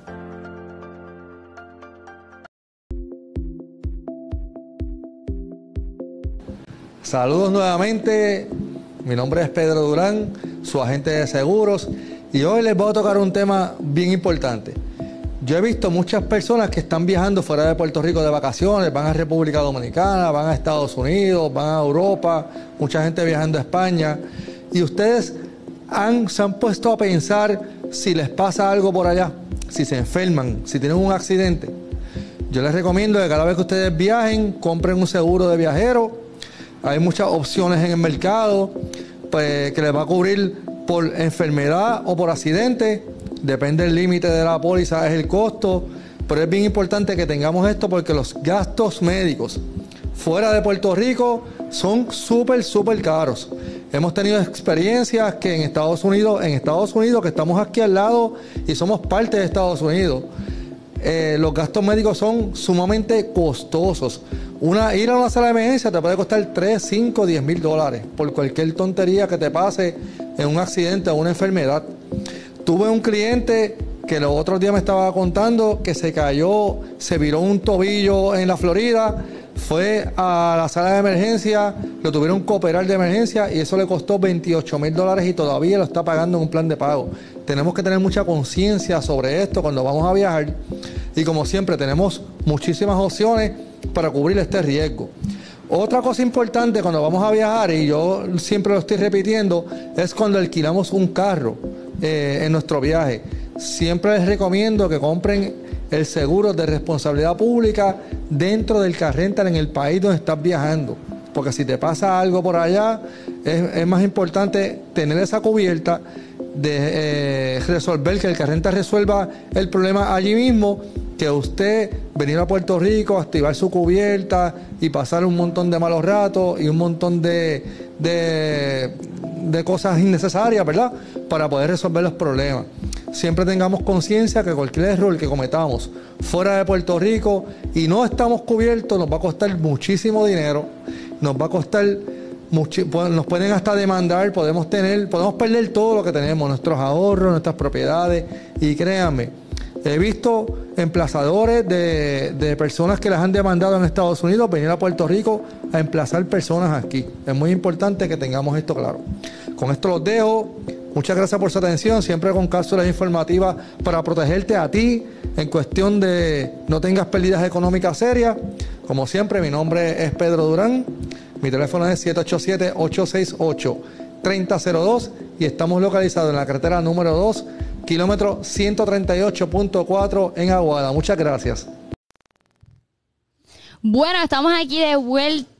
M: Saludos nuevamente, mi nombre es Pedro Durán, su agente de seguros, y hoy les voy a tocar un tema bien importante. Yo he visto muchas personas que están viajando fuera de Puerto Rico de vacaciones, van a República Dominicana, van a Estados Unidos, van a Europa, mucha gente viajando a España, y ustedes han, se han puesto a pensar si les pasa algo por allá, si se enferman, si tienen un accidente. Yo les recomiendo que cada vez que ustedes viajen, compren un seguro de viajero. Hay muchas opciones en el mercado pues, que les va a cubrir por enfermedad o por accidente. Depende del límite de la póliza, es el costo. Pero es bien importante que tengamos esto porque los gastos médicos fuera de Puerto Rico son súper, súper caros. Hemos tenido experiencias que en Estados Unidos, en Estados Unidos, que estamos aquí al lado y somos parte de Estados Unidos, eh, los gastos médicos son sumamente costosos. Una, ir a una sala de emergencia te puede costar tres, cinco, diez mil dólares por cualquier tontería que te pase en un accidente o una enfermedad. Tuve un cliente que los otros días me estaba contando que se cayó, se viró un tobillo en la Florida, fue a la sala de emergencia, lo tuvieron que operar de emergencia y eso le costó veintiocho mil dólares y todavía lo está pagando en un plan de pago. Tenemos que tener mucha conciencia sobre esto cuando vamos a viajar y como siempre tenemos muchísimas opciones para cubrir este riesgo. Otra cosa importante cuando vamos a viajar, y yo siempre lo estoy repitiendo, es cuando alquilamos un carro eh, en nuestro viaje. Siempre les recomiendo que compren el seguro de responsabilidad pública dentro del car rental en el país donde estás viajando. Porque si te pasa algo por allá, es, es más importante tener esa cubierta de eh, resolver, que el car rental resuelva el problema allí mismo, que usted venir a Puerto Rico, activar su cubierta y pasar un montón de malos ratos y un montón de, de, de cosas innecesarias, ¿verdad? Para poder resolver los problemas. Siempre tengamos conciencia que cualquier error que cometamos fuera de Puerto Rico y no estamos cubiertos nos va a costar muchísimo dinero, nos va a costar, muchi- nos pueden hasta demandar, podemos tener, podemos perder todo lo que tenemos, nuestros ahorros, nuestras propiedades, y créanme, he visto emplazadores de, de personas que las han demandado en Estados Unidos venir a Puerto Rico a emplazar personas aquí. Es muy importante que tengamos esto claro. Con esto los dejo. Muchas gracias por su atención, siempre con cápsulas informativas para protegerte a ti en cuestión de no tengas pérdidas económicas serias. Como siempre, mi nombre es Pedro Durán, mi teléfono es siete ocho siete, ocho seis ocho, tres cero cero dos y estamos localizados en la carretera número dos, kilómetro ciento treinta y ocho punto cuatro en Aguada. Muchas gracias.
D: Bueno, estamos aquí de vuelta.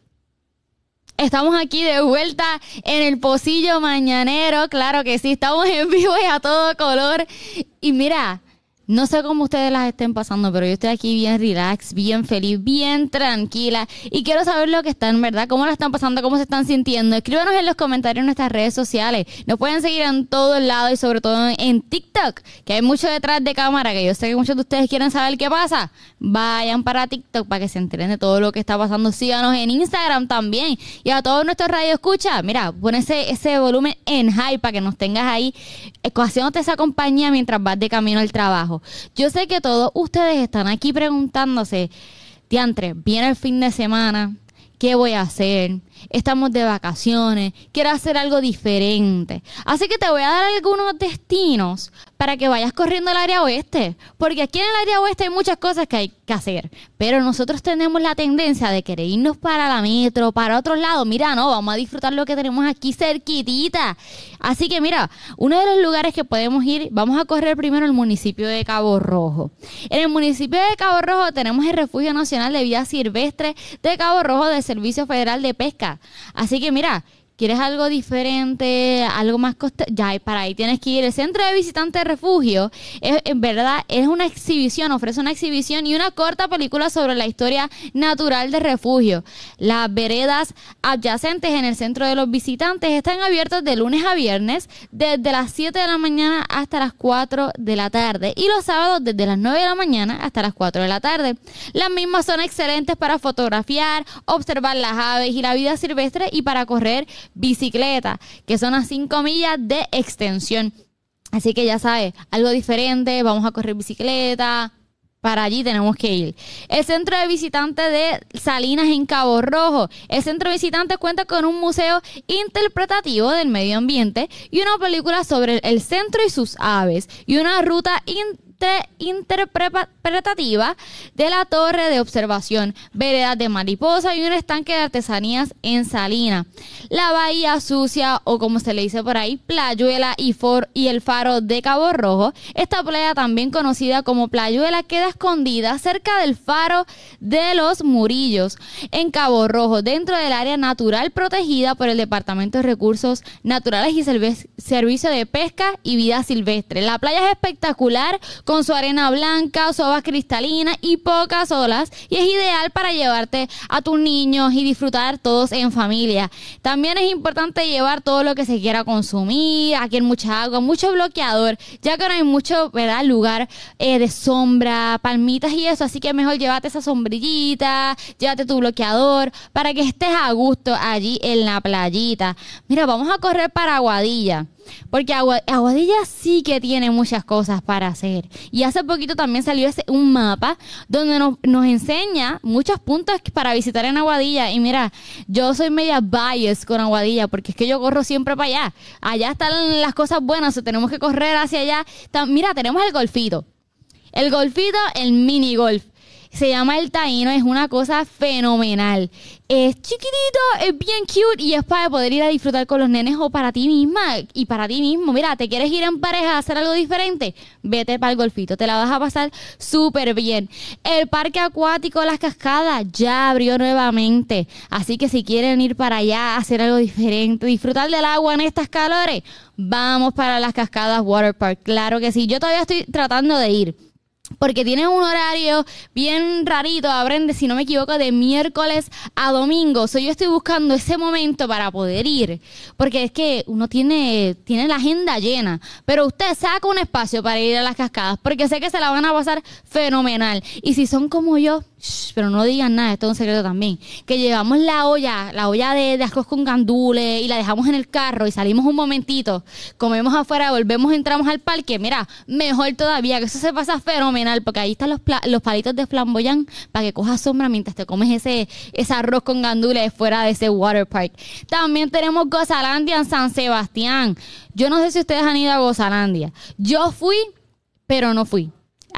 D: Estamos aquí de vuelta en el Pocillo Mañanero. Claro que sí, estamos en vivo y a todo color. Y mira, no sé cómo ustedes las estén pasando, pero yo estoy aquí bien relax, bien feliz, bien tranquila. Y quiero saber lo que están, ¿verdad? ¿Cómo la están pasando? ¿Cómo se están sintiendo? Escríbanos en los comentarios en nuestras redes sociales. Nos pueden seguir en todos lados y sobre todo en TikTok, que hay mucho detrás de cámara, que yo sé que muchos de ustedes quieren saber qué pasa. Vayan para TikTok para que se enteren de todo lo que está pasando. Síganos en Instagram también. Y a todos nuestros radio escucha, mira, pon ese, ese volumen en high para que nos tengas ahí haciéndote esa compañía mientras vas de camino al trabajo. Yo sé que todos ustedes están aquí preguntándose, diantre, viene el fin de semana, ¿qué voy a hacer? Estamos de vacaciones, quiero hacer algo diferente. Así que te voy a dar algunos destinos para que vayas corriendo al área oeste. Porque aquí en el área oeste hay muchas cosas que hay que hacer. Pero nosotros tenemos la tendencia de querer irnos para la metro, para otros lados. Mira, no, vamos a disfrutar lo que tenemos aquí cerquitita. Así que mira, uno de los lugares que podemos ir, vamos a correr primero el municipio de Cabo Rojo. En el municipio de Cabo Rojo tenemos el Refugio Nacional de Vida Silvestre de Cabo Rojo del Servicio Federal de Pesca. Así que mira, ¿quieres algo diferente, algo más costoso? Ya, para ahí tienes que ir. El Centro de Visitantes de Refugio, es, en verdad, es una exhibición, ofrece una exhibición y una corta película sobre la historia natural de refugio. Las veredas adyacentes en el Centro de los Visitantes están abiertas de lunes a viernes, desde las siete de la mañana hasta las cuatro de la tarde, y los sábados desde las nueve de la mañana hasta las cuatro de la tarde. Las mismas son excelentes para fotografiar, observar las aves y la vida silvestre y para correr bicicleta, que son a cinco millas de extensión. Así que ya sabes, algo diferente, vamos a correr bicicleta, para allí tenemos que ir. El Centro de Visitantes de Salinas en Cabo Rojo. El Centro de Visitantes cuenta con un museo interpretativo del medio ambiente y una película sobre el centro y sus aves y una ruta inter interpretativa de la torre de observación, veredas de mariposa y un estanque de artesanías en Salinas. La Bahía Sucia, o como se le dice por ahí, Playuela y, for y el Faro de Cabo Rojo. Esta playa, también conocida como Playuela, queda escondida cerca del Faro de los Murillos en Cabo Rojo, dentro del área natural protegida por el Departamento de Recursos Naturales y Servicio de Pesca y Vida Silvestre. La playa es espectacular, con su arena blanca, su agua cristalina y pocas olas, y es ideal para llevarte a tus niños y disfrutar todos en familia. También es importante llevar todo lo que se quiera consumir. Aquí hay mucha agua, mucho bloqueador, ya que no hay mucho, ¿verdad?, lugar eh, de sombra, palmitas y eso, así que mejor llévate esa sombrillita, llévate tu bloqueador para que estés a gusto allí en la playita. Mira, vamos a correr para Aguadilla, porque Aguadilla sí que tiene muchas cosas para hacer. Y hace poquito también salió ese, un mapa donde nos, nos enseña muchos puntos para visitar en Aguadilla. Y mira, yo soy media biased con Aguadilla porque es que yo corro siempre para allá. Allá están las cosas buenas, o tenemos que correr hacia allá. Mira, tenemos el golfito. El golfito, el mini golf. Se llama El Taíno, es una cosa fenomenal. Es chiquitito, es bien cute y es para poder ir a disfrutar con los nenes o para ti misma y para ti mismo. Mira, ¿te quieres ir en pareja a hacer algo diferente? Vete para el golfito, te la vas a pasar súper bien. El parque acuático Las Cascadas ya abrió nuevamente, así que si quieren ir para allá a hacer algo diferente, disfrutar del agua en estas calores, vamos para Las Cascadas Water Park. Claro que sí, yo todavía estoy tratando de ir, porque tiene un horario bien rarito, abren, de, si no me equivoco, de miércoles a domingo. So, yo estoy buscando ese momento para poder ir, porque es que uno tiene, tiene la agenda llena, pero usted saca un espacio para ir a Las Cascadas, porque sé que se la van a pasar fenomenal. Y si son como yo, shh, pero no digan nada, esto es un secreto también, que llevamos la olla, la olla de, de arroz con gandules y la dejamos en el carro y salimos un momentito, comemos afuera, volvemos, entramos al parque, mira, mejor todavía, que eso se pasa fenomenal, porque ahí están los, los palitos de flamboyán para que cojas sombra mientras te comes ese, ese arroz con gandules fuera de ese water park. También tenemos Gozalandia en San Sebastián. Yo no sé si ustedes han ido a Gozalandia. Yo fui, pero no fui.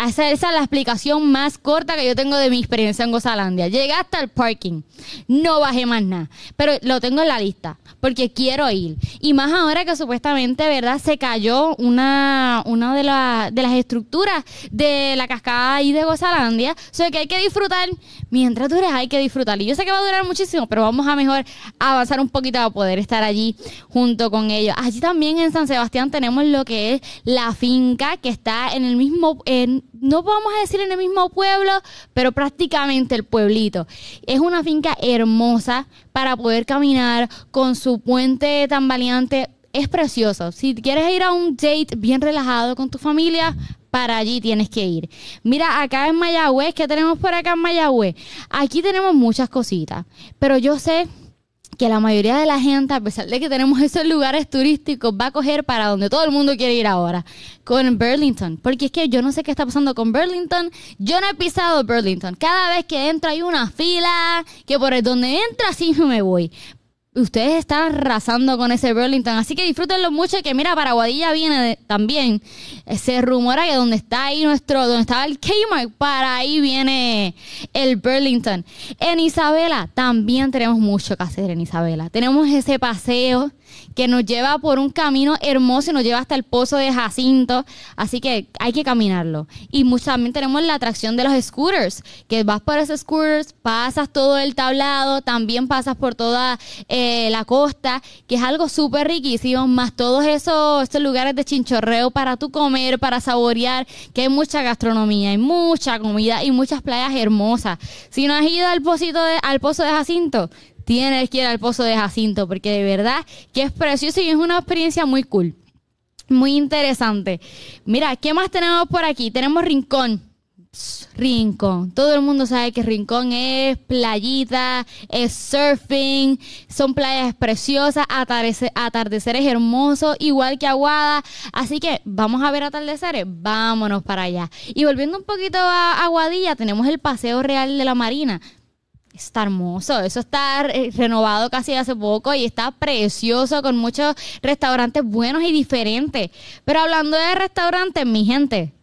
D: Esa, esa es la explicación más corta que yo tengo de mi experiencia en Gozalandia. Llegué hasta el parking, no bajé más nada, pero lo tengo en la lista porque quiero ir. Y más ahora que supuestamente, ¿verdad? Se cayó una, una de, la, de las estructuras de la cascada ahí de Gozalandia. O sea que hay que disfrutar. Mientras dures hay que disfrutar. Y yo sé que va a durar muchísimo, pero vamos a mejor avanzar un poquito para poder estar allí junto con ellos. Allí también en San Sebastián tenemos lo que es la finca que está en el mismo, en, no vamos a decir en el mismo pueblo, pero prácticamente el pueblito. Es una finca hermosa para poder caminar con su puente tambaleante. Es precioso. Si quieres ir a un date bien relajado con tu familia, para allí tienes que ir. Mira, acá en Mayagüez, ¿qué tenemos por acá en Mayagüez? Aquí tenemos muchas cositas, pero yo sé que la mayoría de la gente, a pesar de que tenemos esos lugares turísticos, va a coger para donde todo el mundo quiere ir ahora, con Burlington. Porque es que yo no sé qué está pasando con Burlington. Yo no he pisado Burlington. Cada vez que entro hay una fila, que por el donde entra así me voy. Ustedes están arrasando con ese Burlington, así que disfrútenlo mucho, que mira, para Aguadilla viene de, también, se rumora que donde está ahí nuestro, donde estaba el Kmart, para ahí viene el Burlington. En Isabela también tenemos mucho que hacer en Isabela. Tenemos ese paseo que nos lleva por un camino hermoso y nos lleva hasta el Pozo de Jacinto, así que hay que caminarlo. Y mucho, también tenemos la atracción de los scooters, que vas por esos scooters, pasas todo el tablado, también pasas por toda eh, la costa, que es algo súper riquísimo, más todos esos, esos lugares de chinchorreo para tú comer, para saborear, que hay mucha gastronomía, hay mucha comida y muchas playas hermosas. Si no has ido al, pocito de, al Pozo de Jacinto, tienes que ir al Pozo de Jacinto, porque de verdad que es precioso y es una experiencia muy cool, muy interesante. Mira, ¿qué más tenemos por aquí? Tenemos Rincón. Pss, Rincón. Todo el mundo sabe que Rincón es playita, es surfing, son playas preciosas, atardecer, atardeceres hermosos, igual que Aguada. Así que vamos a ver atardeceres, vámonos para allá. Y volviendo un poquito a Aguadilla, tenemos el Paseo Real de la Marina. Está hermoso, eso está renovado casi hace poco y está precioso con muchos restaurantes buenos y diferentes. Pero hablando de restaurantes, mi gente,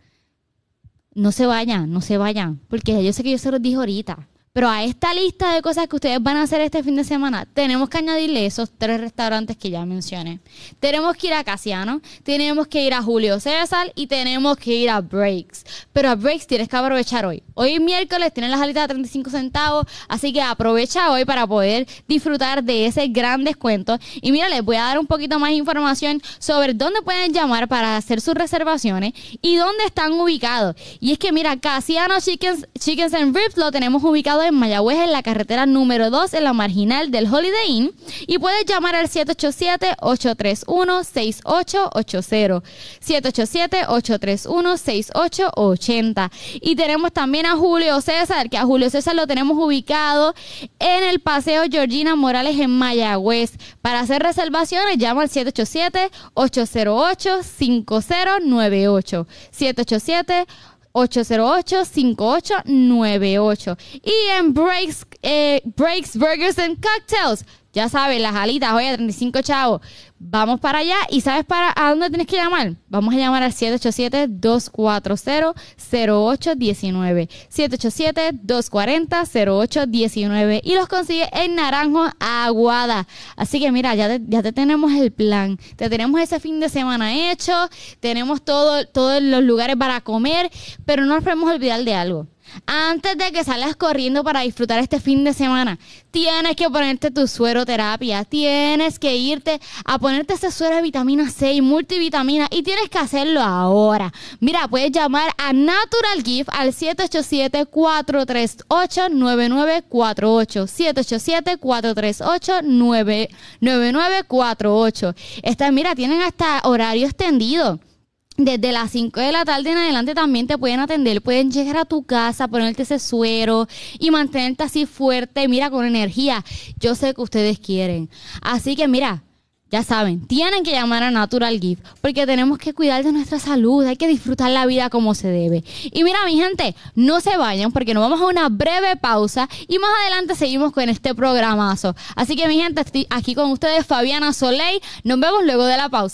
D: no se vayan, no se vayan, porque yo sé que yo se los dije ahorita. Pero a esta lista de cosas que ustedes van a hacer este fin de semana, tenemos que añadirle esos tres restaurantes que ya mencioné. Tenemos que ir a Casiano, tenemos que ir a Julio César y tenemos que ir a Breaks. Pero a Breaks tienes que aprovechar hoy. Hoy miércoles tienen las alitas a treinta y cinco centavos, así que aprovecha hoy para poder disfrutar de ese gran descuento. Y mira, les voy a dar un poquito más de información sobre dónde pueden llamar para hacer sus reservaciones y dónde están ubicados. Y es que mira, Casiano Chickens, Chickens and Ribs lo tenemos ubicado en Mayagüez, en la carretera número dos, en la marginal del Holiday Inn, y puedes llamar al siete ocho siete, ocho tres uno, seis ocho ocho cero, siete ocho siete, ocho tres uno, seis ocho ocho cero. Y tenemos también a Julio César, que a Julio César lo tenemos ubicado en el Paseo Georgina Morales en Mayagüez. Para hacer reservaciones, llama al siete ocho siete, ocho cero ocho, cinco cero nueve ocho, siete ocho siete, ocho cero ocho, cinco ocho nueve ocho. Y en Breaks, eh, Breaks Burgers and Cocktails, ya sabes, las alitas, oye, treinta y cinco chavos. Vamos para allá. ¿Y sabes para a dónde tienes que llamar? Vamos a llamar al siete ocho siete, dos cuatro cero, cero ocho uno nueve. siete ocho siete, dos cuatro cero, cero ocho uno nueve. Y los consigues en Naranjo, Aguada. Así que mira, ya te, ya te tenemos el plan. Te tenemos ese fin de semana hecho. Tenemos todo, todos los lugares para comer. Pero no nos podemos olvidar de algo. Antes de que salgas corriendo para disfrutar este fin de semana, tienes que ponerte tu sueroterapia, tienes que irte a ponerte ese suero de vitamina C y multivitamina y tienes que hacerlo ahora. Mira, puedes llamar a Natural Gift al siete ocho siete, cuatro tres ocho, nueve nueve cuatro ocho, siete ocho siete, cuatro tres ocho, nueve nueve cuatro ocho. Esta, mira, tienen hasta horario extendido. Desde las cinco de la tarde en adelante también te pueden atender, pueden llegar a tu casa, ponerte ese suero y mantenerte así fuerte, mira, con energía. Yo sé que ustedes quieren. Así que mira, ya saben, tienen que llamar a Natural Gift porque tenemos que cuidar de nuestra salud, hay que disfrutar la vida como se debe. Y mira, mi gente, no se vayan porque nos vamos a una breve pausa y más adelante seguimos con este programazo. Así que mi gente, estoy aquí con ustedes, Fabiana Soleil. Nos vemos luego de la pausa.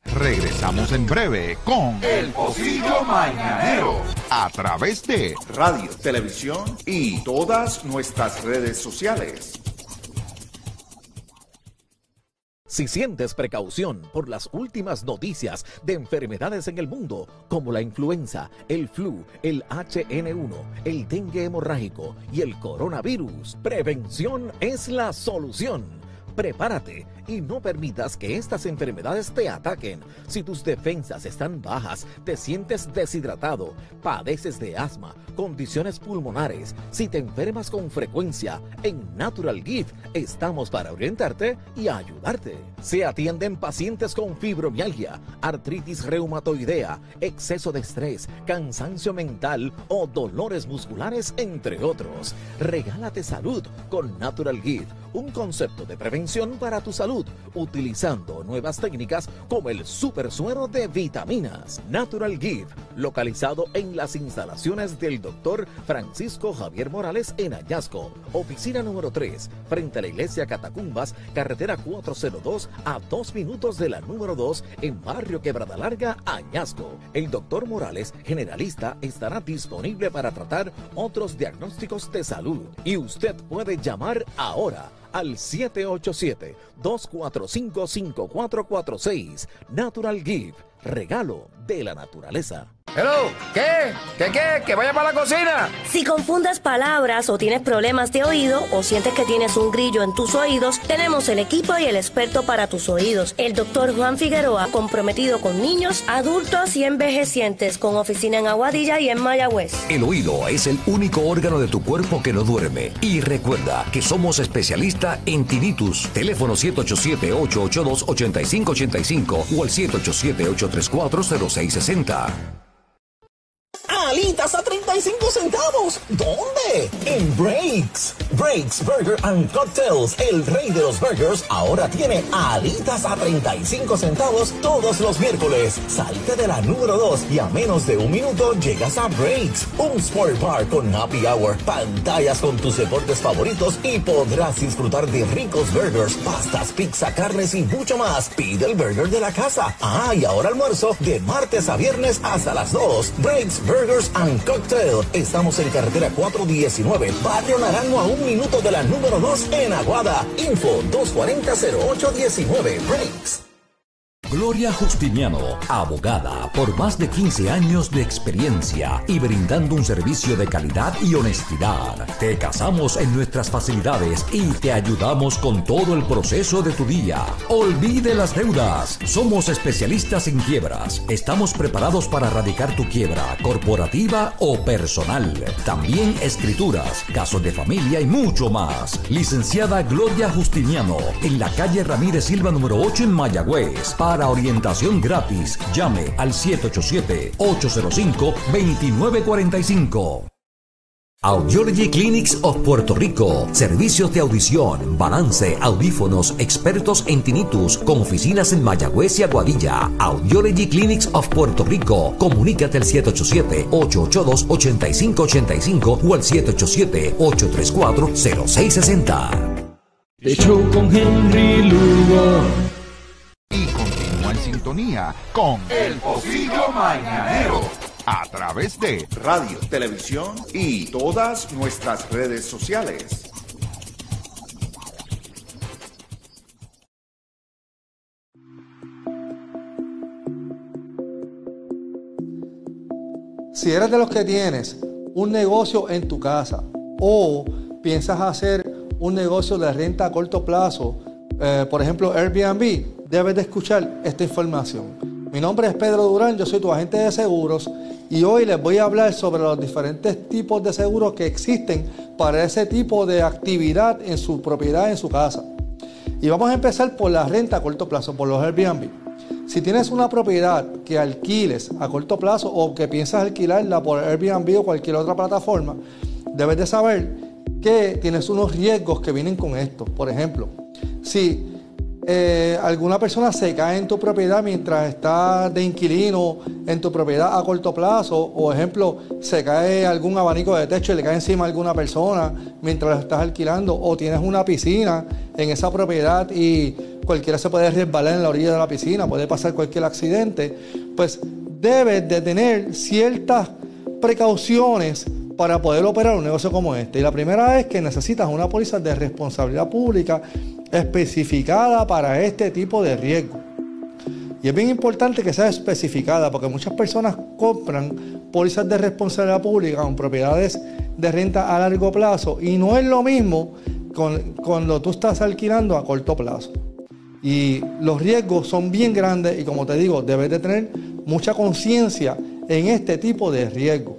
C: Regresamos en breve con
B: El Pocillo Mañanero.
A: A través de radio, televisión y todas nuestras redes sociales.
F: Si sientes precaución por las últimas noticias de enfermedades en el mundo, como la influenza, el flu, el H N uno, el dengue hemorrágico y el coronavirus, prevención es la solución. Prepárate y no permitas que estas enfermedades te ataquen. Si tus defensas están bajas, te sientes deshidratado, padeces de asma, condiciones pulmonares, si te enfermas con frecuencia, en Natural Gift estamos para orientarte y ayudarte. Se atienden pacientes con fibromialgia, artritis reumatoidea, exceso de estrés, cansancio mental o dolores musculares, entre otros. Regálate salud con Natural Gift, un concepto de prevención para tu salud, utilizando nuevas técnicas como el super suero de vitaminas. Natural Gift, localizado en las instalaciones del doctor Francisco Javier Morales en Añasco. Oficina número tres, frente a la iglesia Catacumbas, carretera cuatrocientos dos, a dos minutos de la número dos, en barrio Quebrada Larga, Añasco. El doctor Morales, generalista, estará disponible para tratar otros diagnósticos de salud. Y usted puede llamar ahora al siete ocho siete, dos cuatro cinco, cinco cuatro cuatro seis. Natural Gift, regalo de la naturaleza.
G: Hello, ¿qué? ¿Qué qué? ¿Que vaya para la cocina?
H: Si confundes palabras o tienes problemas de oído o sientes que tienes un grillo en tus oídos, tenemos el equipo y el experto para tus oídos. El doctor Juan Figueroa, comprometido con niños, adultos y envejecientes, con oficina en Aguadilla y en Mayagüez.
I: El oído es el único órgano de tu cuerpo que no duerme. Y recuerda que somos especialistas en tinnitus. Teléfono siete ocho siete, ocho ocho dos, ocho cinco ocho cinco o al siete ocho siete, ocho tres cuatro, cero seis seis cero.
J: Alitas a treinta y cinco centavos. ¿Dónde? En Breaks. Breaks Burger and Cocktails, el rey de los burgers, ahora tiene alitas a treinta y cinco centavos todos los miércoles. Salte de la número dos y a menos de un minuto llegas a Breaks, un sport bar con happy hour, pantallas con tus deportes favoritos y podrás disfrutar de ricos burgers, pastas, pizza, carnes y mucho más. Pide el burger de la casa. Ah, y ahora almuerzo de martes a viernes hasta las dos. Breaks Burgers and Cocktail. Estamos en carretera cuatrocientos diecinueve, Barrio Naranjo, a un minuto de la número dos en Aguada. Info dos cuatro cero, cero ocho uno nueve. Breaks.
I: Gloria Justiniano, abogada por más de quince años de experiencia y brindando un servicio de calidad y honestidad. Te casamos en nuestras facilidades y te ayudamos con todo el proceso de tu día. Olvide las deudas. Somos especialistas en quiebras. Estamos preparados para erradicar tu quiebra corporativa o personal. También escrituras, casos de familia y mucho más. Licenciada Gloria Justiniano, en la calle Ramírez Silva número ocho en Mayagüez. Para orientación gratis, llame al siete ocho siete, ocho cero cinco, dos nueve cuatro cinco. Audiology Clinics of Puerto Rico. Servicios de audición, balance, audífonos, expertos en tinnitus, con oficinas en Mayagüez y Aguadilla. Audiology Clinics of Puerto Rico. Comunícate al siete ocho siete, ocho ocho dos, ocho cinco ocho cinco o al siete ocho siete, ocho tres cuatro, cero seis seis cero.
K: The Show con Henry Lugo.
C: Y continúa en sintonía con
B: El Pocillo Mañanero.
A: A través de radio, televisión y todas nuestras redes sociales.
M: Si eres de los que tienes un negocio en tu casa o piensas hacer un negocio de renta a corto plazo, eh, por ejemplo Airbnb, debes de escuchar esta información. Mi nombre es Pedro Durán, yo soy tu agente de seguros y hoy les voy a hablar sobre los diferentes tipos de seguros que existen para ese tipo de actividad en su propiedad, en su casa. Y vamos a empezar por la renta a corto plazo, por los Airbnb. Si tienes una propiedad que alquiles a corto plazo o que piensas alquilarla por Airbnb o cualquier otra plataforma, debes de saber que tienes unos riesgos que vienen con esto. Por ejemplo, si eh, alguna persona se cae en tu propiedad mientras estás de inquilino en tu propiedad a corto plazo, o ejemplo, se cae algún abanico de techo y le cae encima a alguna persona mientras la estás alquilando, o tienes una piscina en esa propiedad y cualquiera se puede resbalar en la orilla de la piscina, puede pasar cualquier accidente, pues debes de tener ciertas precauciones para poder operar un negocio como este. Y la primera es que necesitas una póliza de responsabilidad pública especificada para este tipo de riesgo. Y es bien importante que sea especificada, porque muchas personas compran pólizas de responsabilidad pública con propiedades de renta a largo plazo y no es lo mismo con, cuando tú estás alquilando a corto plazo. Y los riesgos son bien grandes y, como te digo, debes de tener mucha conciencia en este tipo de riesgo.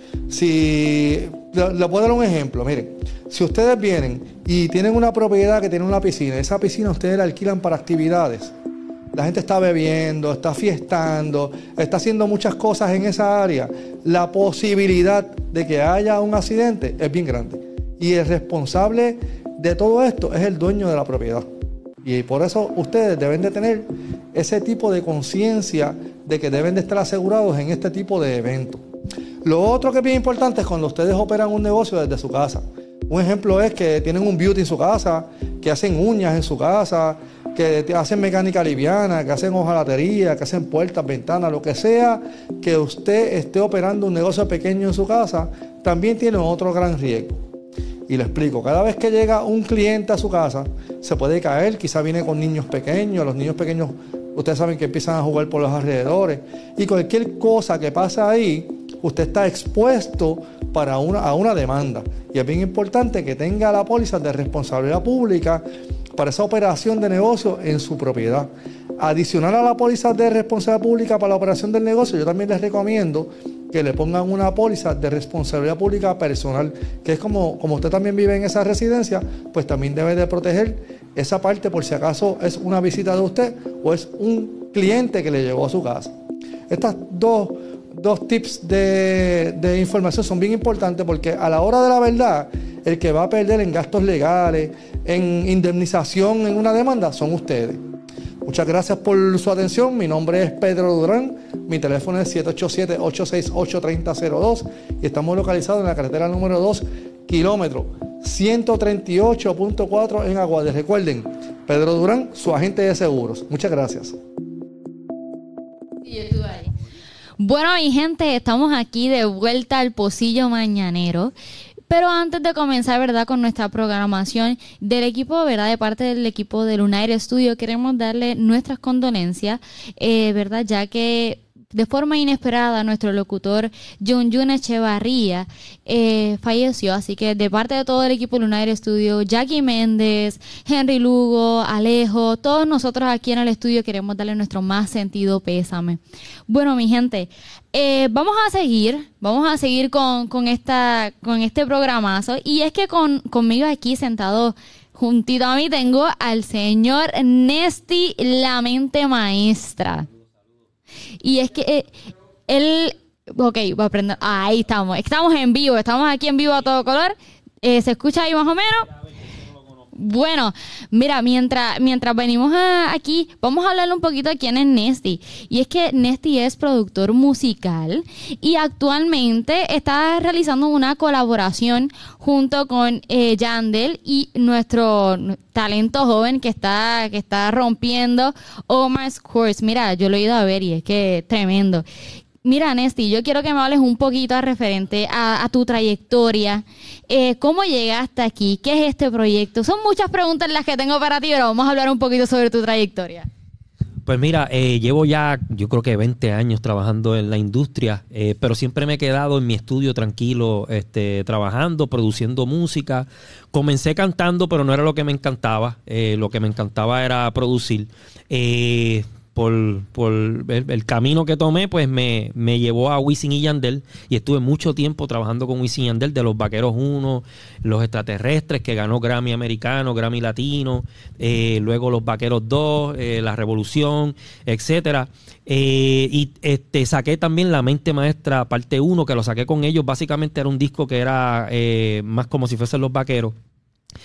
M: Si le, le puedo dar un ejemplo, miren, si ustedes vienen y tienen una propiedad que tiene una piscina, esa piscina ustedes la alquilan para actividades, la gente está bebiendo, está fiestando, está haciendo muchas cosas en esa área, la posibilidad de que haya un accidente es bien grande. Y el responsable de todo esto es el dueño de la propiedad. Y por eso ustedes deben de tener ese tipo de conciencia de que deben de estar asegurados en este tipo de eventos. Lo otro que es bien importante es cuando ustedes operan un negocio desde su casa. Un ejemplo es que tienen un beauty en su casa, que hacen uñas en su casa, que hacen mecánica liviana, que hacen hojalatería, que hacen puertas, ventanas, lo que sea que usted esté operando un negocio pequeño en su casa, también tiene otro gran riesgo. Y le explico, cada vez que llega un cliente a su casa, se puede caer, quizá viene con niños pequeños, los niños pequeños, ustedes saben que empiezan a jugar por los alrededores, y cualquier cosa que pasa ahí, usted está expuesto para una, a una demanda. Y es bien importante que tenga la póliza de responsabilidad pública para esa operación de negocio en su propiedad. Adicional a la póliza de responsabilidad pública para la operación del negocio, yo también les recomiendo que le pongan una póliza de responsabilidad pública personal, que es como, como usted también vive en esa residencia, pues también debe de proteger esa parte por si acaso es una visita de usted o es un cliente que le llegó a su casa. Estas dos, dos tips de, de información son bien importantes porque a la hora de la verdad, el que va a perder en gastos legales, en indemnización, en una demanda, son ustedes. Muchas gracias por su atención. Mi nombre es Pedro Durán. Mi teléfono es siete ocho siete, ocho seis ocho, tres cero cero dos y estamos localizados en la carretera número dos, kilómetro ciento treinta y ocho punto cuatro en Aguadilla. Recuerden, Pedro Durán, su agente de seguros. Muchas gracias.
D: Bueno, mi gente, estamos aquí de vuelta al Pocillo Mañanero. Pero antes de comenzar, ¿verdad?, con nuestra programación del equipo, ¿verdad?, de parte del equipo del United Studio, queremos darle nuestras condolencias, eh, ¿verdad?, ya que de forma inesperada nuestro locutor Jun Jun Echevarría eh, falleció. Así que de parte de todo el equipo del United Studio, Jackie Méndez, Henry Lugo, Alejo, todos nosotros aquí en el estudio queremos darle nuestro más sentido pésame. Bueno, mi gente, eh, vamos a seguir, vamos a seguir con, con, esta, con este programazo. Y es que con, conmigo aquí sentado juntito a mí tengo al señor Nesty, la mente maestra. Y es que eh, él, ok, voy a aprender, ahí estamos, estamos en vivo, estamos aquí en vivo a todo color, eh, ¿se escucha ahí más o menos? Bueno, mira, mientras mientras venimos a, aquí, vamos a hablarle un poquito de quién es Nesty. Y es que Nesty es productor musical y actualmente está realizando una colaboración junto con eh, Yandel y nuestro talento joven que está que está rompiendo, Omar Squares. Mira, yo lo he ido a ver y es que es tremendo. Mira, Nesty, yo quiero que me hables un poquito referente a, a tu trayectoria. Eh, ¿Cómo llegaste aquí? ¿Qué es este proyecto? Son muchas preguntas las que tengo para ti, pero vamos a hablar un poquito sobre tu trayectoria.
O: Pues mira, eh, llevo ya yo creo que veinte años trabajando en la industria, eh, pero siempre me he quedado en mi estudio tranquilo, este, trabajando, produciendo música. Comencé cantando, pero no era lo que me encantaba. Eh, lo que me encantaba era producir. Eh, Por, por el, el camino que tomé, pues me, me llevó a Wisin y Yandel y estuve mucho tiempo trabajando con Wisin y Yandel de Los Vaqueros uno, Los Extraterrestres, que ganó Grammy americano, Grammy latino, eh, luego Los Vaqueros dos, eh, La Revolución, etcétera. Eh, y este, saqué también La Mente Maestra parte uno, que lo saqué con ellos. Básicamente era un disco que era eh, más como si fuesen Los Vaqueros.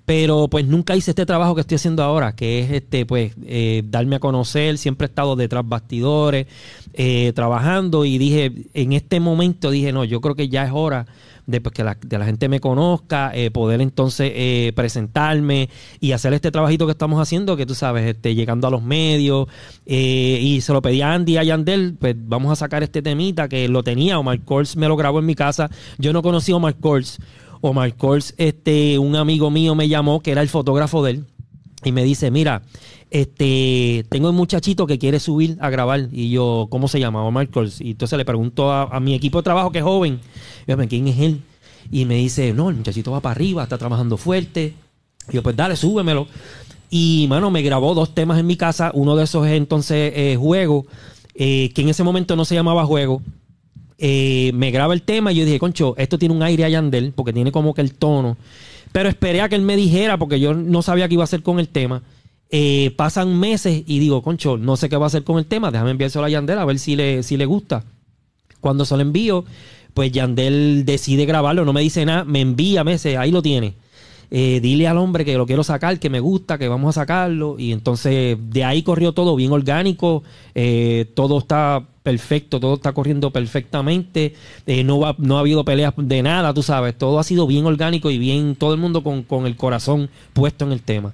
O: Pero pues nunca hice este trabajo que estoy haciendo ahora, que es este pues eh, darme a conocer. Siempre he estado detrás bastidores, eh, trabajando, y dije, en este momento dije, no, yo creo que ya es hora de pues, que la, de la gente me conozca, eh, poder entonces eh, presentarme y hacer este trabajito que estamos haciendo, que tú sabes, este, llegando a los medios, eh, y se lo pedí a Andy y a Yandel, pues vamos a sacar este temita que lo tenía, Omar Courtz me lo grabó en mi casa. Yo no conocí a Omar Courtz. Omar Courtz, este, un amigo mío me llamó, que era el fotógrafo de él, y me dice, mira, este, tengo un muchachito que quiere subir a grabar. Y yo, ¿cómo se llama? Omar Courtz. Y entonces le pregunto a, a mi equipo de trabajo, que es joven, dígame, ¿quién es él? Y me dice, no, el muchachito va para arriba, está trabajando fuerte. Y yo, pues dale, súbemelo. Y, mano, me grabó dos temas en mi casa. Uno de esos es entonces eh, Juego, eh, que en ese momento no se llamaba Juego. Eh, me graba el tema y yo dije, concho, esto tiene un aire a Yandel, porque tiene como que el tono. Pero esperé a que él me dijera, porque yo no sabía qué iba a hacer con el tema. Eh, pasan meses y digo, concho, no sé qué va a hacer con el tema, déjame enviárselo a Yandel a ver si le, si le gusta. Cuando se lo envío, pues Yandel decide grabarlo, no me dice nada, me envía, me dice, ahí lo tiene. Eh, dile al hombre que lo quiero sacar, que me gusta, que vamos a sacarlo. Y entonces de ahí corrió todo bien orgánico, eh, todo está perfecto, todo está corriendo perfectamente, eh, no, va, no ha habido peleas de nada, tú sabes, todo ha sido bien orgánico y bien, todo el mundo con, con el corazón puesto en el tema.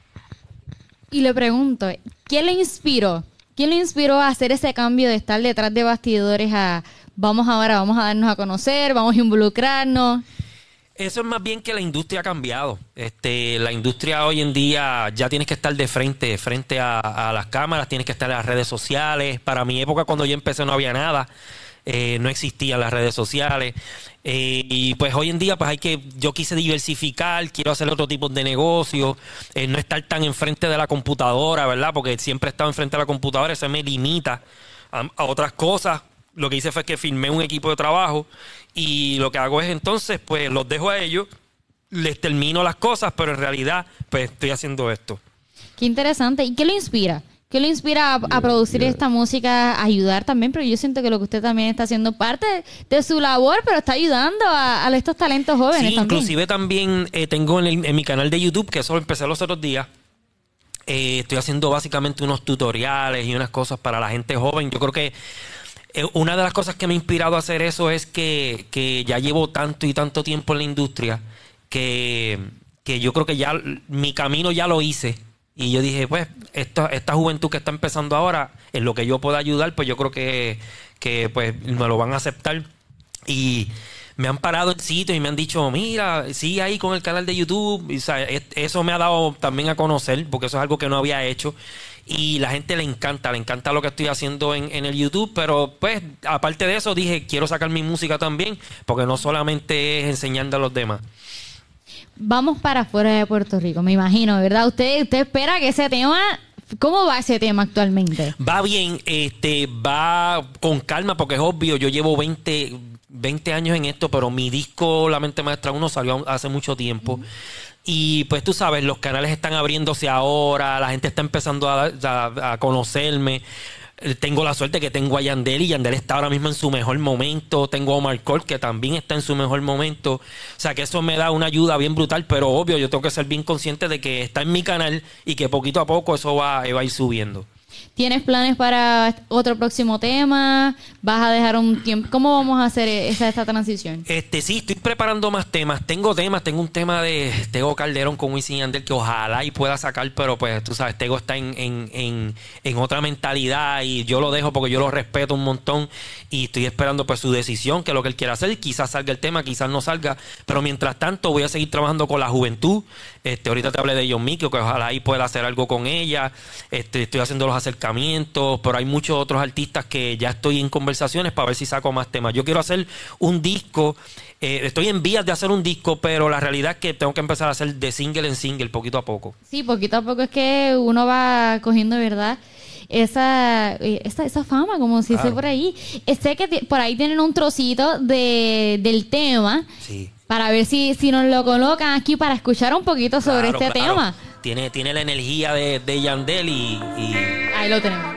D: Y le pregunto, ¿quién le inspiró? ¿Quién le inspiró a hacer ese cambio de estar detrás de bastidores a vamos ahora, vamos a darnos a conocer, vamos a involucrarnos?
O: Eso es más bien que la industria ha cambiado. Este, la industria hoy en día ya tienes que estar de frente, frente a, a las cámaras, tienes que estar en las redes sociales. Para mi época, cuando yo empecé, no había nada. Eh, no existían las redes sociales. Eh, y pues hoy en día pues hay que, yo quise diversificar, quiero hacer otro tipo de negocio, eh, no estar tan enfrente de la computadora, ¿verdad? Porque siempre he estado enfrente de la computadora, eso me limita a, a otras cosas. Lo que hice fue que firmé un equipo de trabajo y lo que hago es entonces, pues los dejo a ellos, les termino las cosas, pero en realidad pues estoy haciendo esto.
D: Qué interesante. ¿Y qué lo inspira? ¿Qué lo inspira a, a producir esta música, a ayudar también? Pero yo siento que lo que usted también está haciendo parte de su labor, pero está ayudando a, a estos talentos jóvenes
O: sí,
D: también.
O: Inclusive también eh, tengo en, el, en mi canal de YouTube, que eso lo empecé los otros días, eh, estoy haciendo básicamente unos tutoriales y unas cosas para la gente joven. Yo creo que eh, una de las cosas que me ha inspirado a hacer eso es que, que ya llevo tanto y tanto tiempo en la industria que, que yo creo que ya mi camino ya lo hice. Y yo dije, pues, esta, esta juventud que está empezando ahora, en lo que yo pueda ayudar, pues yo creo que, que pues, me lo van a aceptar. Y me han parado en sitios y me han dicho, mira, sigue ahí con el canal de YouTube. Y, o sea, eso me ha dado también a conocer, porque eso es algo que no había hecho. Y la gente le encanta, le encanta lo que estoy haciendo en, en el YouTube. Pero, pues, aparte de eso, dije, quiero sacar mi música también, porque no solamente es enseñando a los demás.
D: Vamos para afuera de Puerto Rico, me imagino, ¿verdad? Usted, usted espera que ese tema, ¿cómo va ese tema actualmente?
O: Va bien, este, va con calma, porque es obvio, yo llevo veinte, veinte años en esto, pero mi disco La Mente Maestra uno salió hace mucho tiempo. Uh-huh. Y pues tú sabes, los canales están abriéndose ahora, la gente está empezando a, a, a conocerme. Tengo la suerte que tengo a Yandel y Yandel está ahora mismo en su mejor momento. Tengo a Omar Courtz que también está en su mejor momento. O sea que eso me da una ayuda bien brutal, pero obvio yo tengo que ser bien consciente de que está en mi canal y que poquito a poco eso va, va a ir subiendo.
D: ¿Tienes planes para otro próximo tema? ¿Vas a dejar un tiempo? ¿Cómo vamos a hacer esa, esta transición?
O: Este sí, estoy preparando más temas. Tengo temas, tengo un tema de Tego Calderón con Wisin y Yandel que ojalá y pueda sacar, pero pues tú sabes, Tego está en, en, en, en otra mentalidad y yo lo dejo porque yo lo respeto un montón y estoy esperando pues su decisión, que es lo que él quiere hacer. Quizás salga el tema, quizás no salga, pero mientras tanto voy a seguir trabajando con la juventud. Este, ahorita te hablé de John Mickey, que ojalá y pueda hacer algo con ella. Este, estoy haciendo los acercamientos, pero hay muchos otros artistas que ya estoy en conversaciones para ver si saco más temas. Yo quiero hacer un disco, eh, estoy en vías de hacer un disco, pero la realidad es que tengo que empezar a hacer de single en single, poquito a poco.
D: Sí, poquito a poco es que uno va cogiendo, ¿verdad?, esa, esa, esa fama, como se claro. dice por ahí. Sé que t- por ahí tienen un trocito de, del tema.
O: Sí.
D: Para ver si, si nos lo colocan aquí para escuchar un poquito sobre
O: claro,
D: este
O: claro.
D: tema.
O: Tiene, tiene la energía de, de Yandel y, y...
D: Ahí lo tenemos.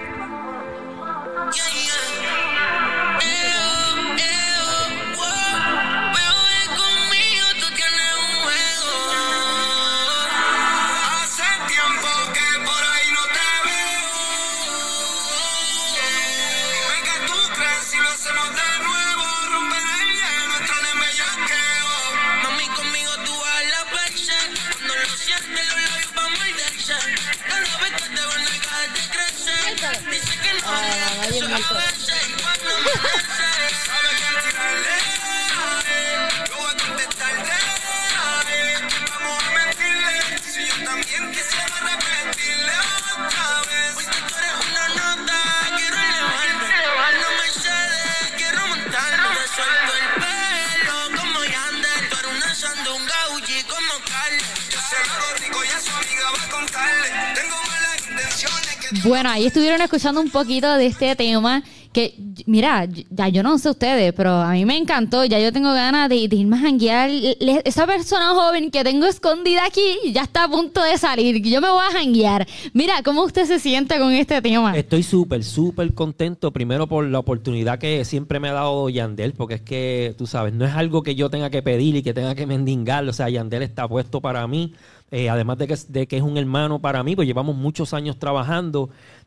D: Bueno, ahí estuvieron escuchando un poquito de este tema que, mira, ya yo no sé ustedes, pero a mí me encantó. Ya yo tengo ganas de, de irme a janguear. Le- Esa persona joven que tengo escondida aquí ya está a punto de salir. Yo me voy a janguear. Mira, ¿cómo usted se siente con este tema?
O: Estoy súper, súper contento. Primero por la oportunidad que siempre me ha dado Yandel, porque es que, tú sabes, no es algo que yo tenga que pedir y que tenga que mendigar. O sea, Yandel está puesto para mí. Eh, además de que, de que es un hermano para mí, pues llevamos muchos años trabajando.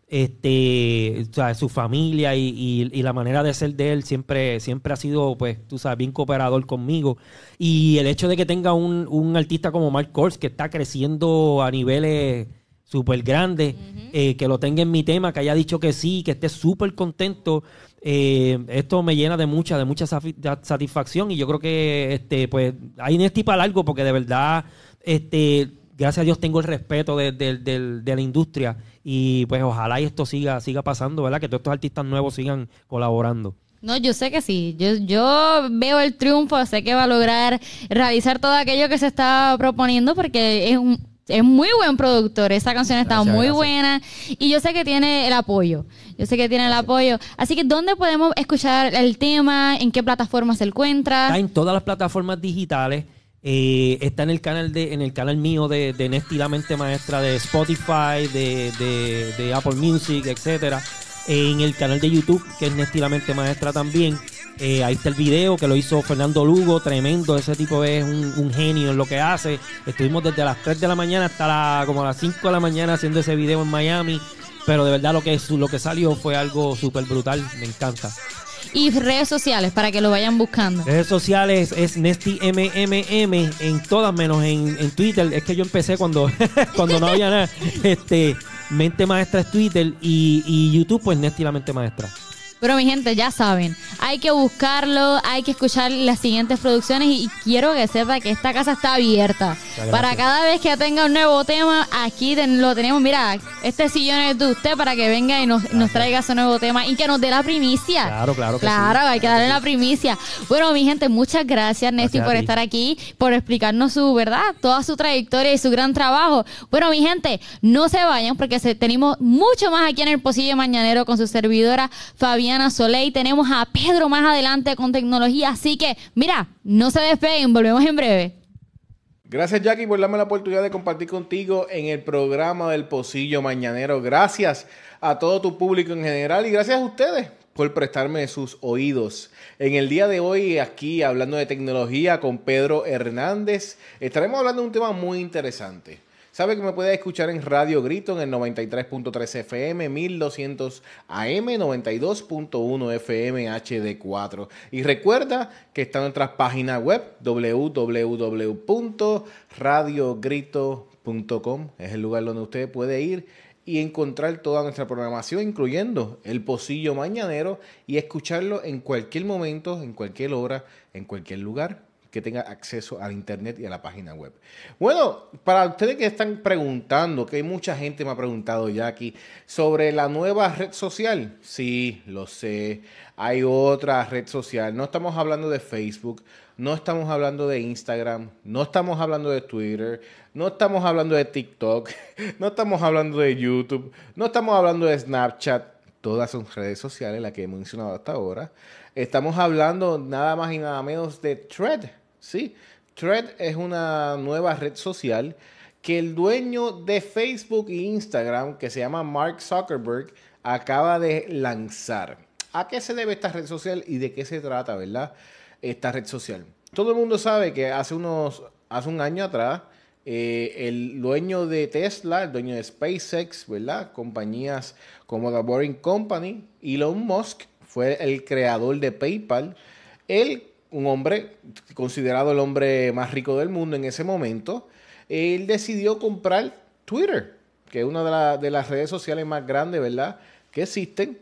O: Este, o sea, su familia y, y, y la manera de ser de él siempre, siempre ha sido, pues, tú sabes, bien cooperador conmigo. Y el hecho de que tenga un, un artista como Mark Kors, que está creciendo a niveles súper grandes, uh-huh. eh, que lo tenga en mi tema, que haya dicho que sí, que esté súper contento, eh, esto me llena de mucha, de mucha satisfacción. Y yo creo que, este, pues, hay Nesti para largo, porque de verdad, este, gracias a Dios tengo el respeto de, de, de, de la industria. Y pues ojalá y esto siga, siga pasando, ¿verdad? Que todos estos artistas nuevos sigan colaborando.
D: No, yo sé que sí. Yo, yo veo el triunfo, sé que va a lograr realizar todo aquello que se está proponiendo, porque es un, es muy buen productor. Esa canción está gracias, muy gracias. buena y yo sé que tiene el apoyo. Yo sé que tiene gracias. el apoyo. Así que, ¿dónde podemos escuchar el tema? ¿En qué plataforma se encuentra?
O: Está en todas las plataformas digitales. Eh, está en el canal de en el canal mío de, de Nesti La Mente Maestra, de Spotify, de, de, de Apple Music, etcétera. Eh, en el canal de YouTube, que es Nesti La Mente Maestra también. Eh, ahí está el video que lo hizo Fernando Lugo, tremendo. Ese tipo es un, un genio en lo que hace. Estuvimos desde las tres de la mañana hasta la, como a las cinco de la mañana haciendo ese video en Miami. Pero de verdad lo que, lo que salió fue algo súper brutal. Me encanta.
D: Y redes sociales para que lo vayan buscando.
O: Redes sociales es Nesti M M M en todas, menos en, en Twitter. Es que yo empecé cuando, cuando no había nada. Este, Mente Maestra es Twitter y, y YouTube, pues Nesti La Mente Maestra.
D: Pero mi gente, ya saben, hay que buscarlo, hay que escuchar las siguientes producciones y quiero que sepa que esta casa está abierta. Para cada vez que tenga un nuevo tema, aquí ten, lo tenemos. Mira, este sillón es de usted para que venga y nos, nos traiga su nuevo tema y que nos dé la primicia.
O: Claro, claro que
D: Claro,
O: sí,
D: hay que darle la primicia. Bueno, mi gente, muchas gracias, Nesti, gracias por estar aquí, por explicarnos su verdad, toda su trayectoria y su gran trabajo. Bueno, mi gente, no se vayan porque se, tenemos mucho más aquí en el Pocillo Mañanero con su servidora Fabiana Soley. Tenemos a Pedro más adelante con tecnología, así que mira, no se despeguen, volvemos en breve.
P: Gracias, Jackie, por darme la oportunidad de compartir contigo en el programa del Pocillo Mañanero. Gracias a todo tu público en general y gracias a ustedes por prestarme sus oídos. En el día de hoy, aquí hablando de tecnología con Pedro Hernández, estaremos hablando de un tema muy interesante. Sabe que me puede escuchar en Radio Grito en el noventa y tres punto tres F M, mil doscientos A M, noventa y dos punto uno F M, H D cuatro. Y recuerda que está en nuestra página web, w w w punto radio grito punto com. Es el lugar donde usted puede ir y encontrar toda nuestra programación, incluyendo el Pocillo Mañanero, y escucharlo en cualquier momento, en cualquier hora, en cualquier lugar que tenga acceso al internet y a la página web. Bueno, para ustedes que están preguntando, que hay mucha gente me ha preguntado ya aquí, sobre la nueva red social. Sí, lo sé, hay otra red social. No estamos hablando de Facebook, no estamos hablando de Instagram, no estamos hablando de Twitter, no estamos hablando de TikTok, no estamos hablando de YouTube, no estamos hablando de Snapchat. Todas son redes sociales, las que he mencionado hasta ahora. Estamos hablando nada más y nada menos de Thread. Sí, Thread es una nueva red social que el dueño de Facebook e Instagram, que se llama Mark Zuckerberg, acaba de lanzar. ¿A qué se debe esta red social y de qué se trata, verdad? Esta red social. Todo el mundo sabe que hace unos, hace un año atrás, eh, el dueño de Tesla, el dueño de SpaceX, ¿verdad? Compañías como The Boring Company, Elon Musk, fue el creador de PayPal. Él, un hombre considerado el hombre más rico del mundo en ese momento, él decidió comprar Twitter, que es una de, la, de las redes sociales más grandes, ¿verdad?, que existen.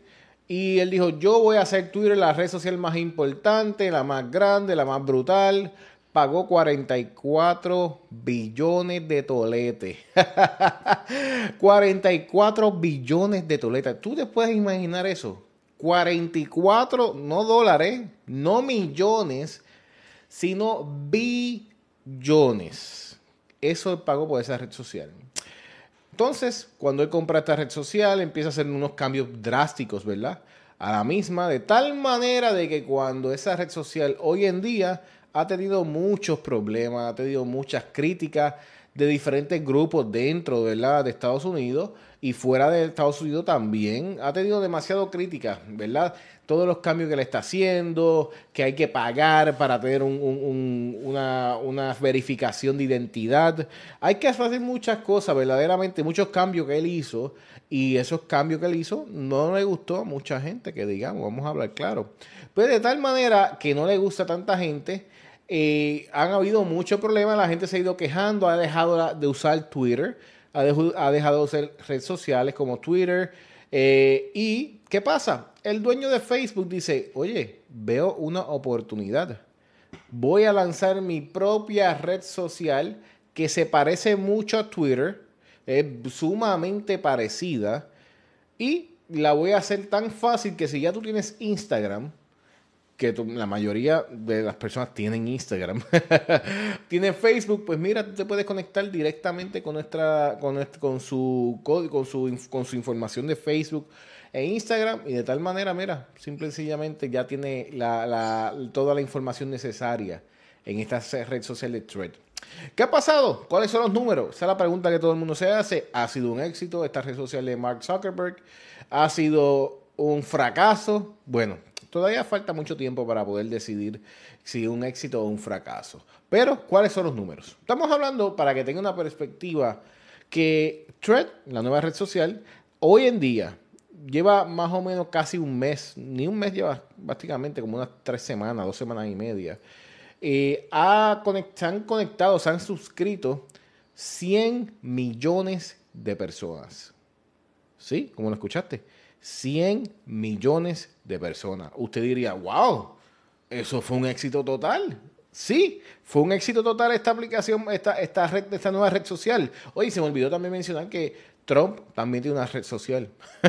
P: Y él dijo, yo voy a hacer Twitter la red social más importante, la más grande, la más brutal. Pagó cuarenta y cuatro billones de toletes. cuarenta y cuatro billones de toletes. ¿Tú te puedes imaginar eso? cuarenta y cuatro, no dólares, no millones, sino billones. Eso él pagó por esa red social. Entonces, cuando él compra esta red social, empieza a hacer unos cambios drásticos, ¿verdad? A la misma, de tal manera de que cuando esa red social hoy en día ha tenido muchos problemas, ha tenido muchas críticas de diferentes grupos dentro, ¿verdad?, de Estados Unidos y fuera de Estados Unidos también. Ha tenido demasiado críticas, ¿verdad? Todos los cambios que le está haciendo, que hay que pagar para tener un, un, un, una, una verificación de identidad. Hay que hacer muchas cosas, verdaderamente, muchos cambios que él hizo. Y esos cambios que él hizo no le gustó a mucha gente, que digamos, vamos a hablar claro. Pues de tal manera que no le gusta a tanta gente. Eh, han habido muchos problemas, la gente se ha ido quejando, ha dejado de usar Twitter, ha, de, ha dejado de usar redes sociales como Twitter. Eh, ¿Y qué pasa? El dueño de Facebook dice, oye, veo una oportunidad. Voy a lanzar mi propia red social que se parece mucho a Twitter, es sumamente parecida, y la voy a hacer tan fácil que si ya tú tienes Instagram, que tú, la mayoría de las personas tienen Instagram, tienen Facebook, pues mira, tú te puedes conectar directamente con nuestra, con, nuestra, con su con su con su información de Facebook e Instagram, y de tal manera, mira, simple y sencillamente ya tiene la, la, toda la información necesaria en esta red social de Thread. ¿Qué ha pasado? ¿Cuáles son los números? Esa es la pregunta que todo el mundo se hace. ¿Ha sido un éxito esta red social de Mark Zuckerberg? ¿Ha sido un fracaso? Bueno, todavía falta mucho tiempo para poder decidir si es un éxito o un fracaso. Pero, ¿cuáles son los números? Estamos hablando, para que tenga una perspectiva, que Thread, la nueva red social, hoy en día lleva más o menos casi un mes, ni un mes lleva prácticamente como unas tres semanas, dos semanas y media. Eh, ha conect, se han conectado, se han suscrito cien millones de personas. ¿Sí? ¿Cómo lo escuchaste? cien millones de personas. Usted diría, wow, eso fue un éxito total. Sí, fue un éxito total esta aplicación, esta, esta, red, esta nueva red social. Oye, se me olvidó también mencionar que Trump también tiene una red social.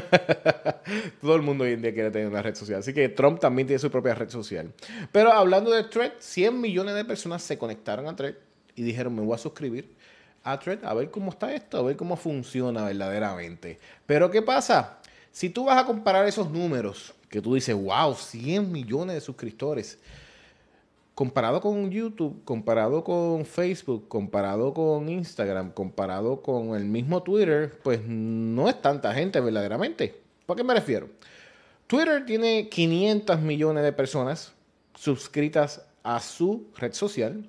P: Todo el mundo hoy en día quiere tener una red social. Así que Trump también tiene su propia red social. Pero hablando de Thread, cien millones de personas se conectaron a Thread y dijeron, me voy a suscribir a Thread a ver cómo está esto, a ver cómo funciona verdaderamente. Pero ¿qué pasa? Si tú vas a comparar esos números, que tú dices, wow, cien millones de suscriptores, comparado con YouTube, comparado con Facebook, comparado con Instagram, comparado con el mismo Twitter, pues no es tanta gente verdaderamente. ¿Por qué me refiero? Twitter tiene quinientos millones de personas suscritas a su red social.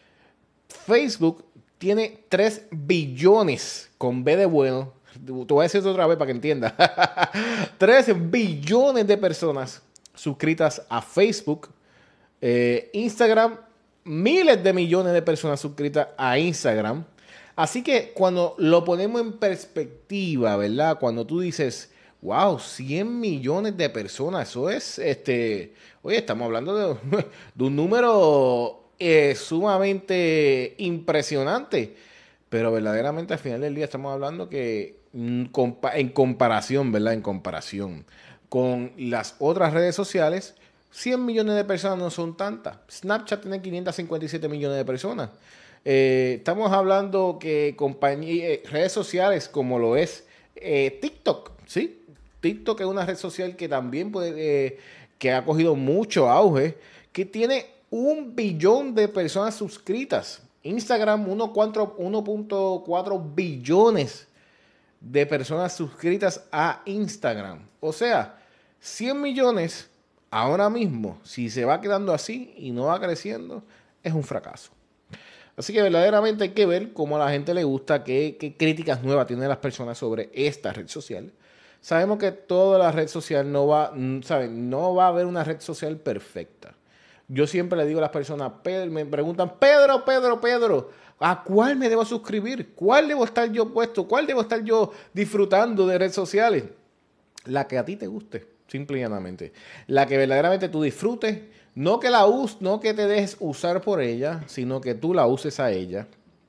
P: Facebook tiene tres billones, con B de bueno. Te voy a decir esto otra vez para que entiendas. tres billones de personas suscritas a Facebook. Eh, Instagram, miles de millones de personas suscritas a Instagram. Así que cuando lo ponemos en perspectiva, ¿verdad? Cuando tú dices, wow, cien millones de personas, eso es, este, oye, estamos hablando de, de un número eh, sumamente impresionante. Pero verdaderamente al final del día estamos hablando que en comparación, ¿verdad? En comparación con las otras redes sociales, cien millones de personas no son tantas. Snapchat tiene quinientos cincuenta y siete millones de personas. Eh, estamos hablando que compañías, redes sociales como lo es eh, TikTok, ¿sí? TikTok es una red social que también puede, eh, que ha cogido mucho auge, que tiene un billón de personas suscritas. Instagram, uno punto cuatro billones de personas suscritas a Instagram. O sea, cien millones ahora mismo, si se va quedando así y no va creciendo, es un fracaso. Así que verdaderamente hay que ver cómo a la gente le gusta, qué, qué críticas nuevas tienen las personas sobre esta red social. Sabemos que toda la red social no va, ¿saben? No va a haber una red social perfecta. Yo siempre le digo a las personas, me preguntan, Pedro, Pedro, Pedro, ¿a cuál me debo suscribir? ¿Cuál debo estar yo puesto? ¿Cuál debo estar yo disfrutando de redes sociales? La que a ti te guste. simple y llanamente. La que verdaderamente tú disfrutes, no que la us, no que te dejes usar por ella, sino que tú la uses a ella.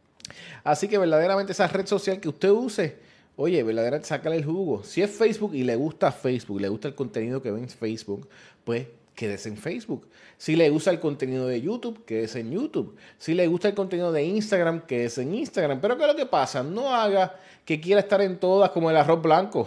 P: Así que verdaderamente esa red social que usted use, oye, verdaderamente sácale el jugo. Si es Facebook y le gusta Facebook, le gusta el contenido que ve en Facebook, pues quédese en Facebook. Si le gusta el contenido de YouTube, quédese en YouTube. Si le gusta el contenido de Instagram, quédese en Instagram. Pero ¿qué es lo que pasa? No haga que quiera estar en todas como el arroz blanco.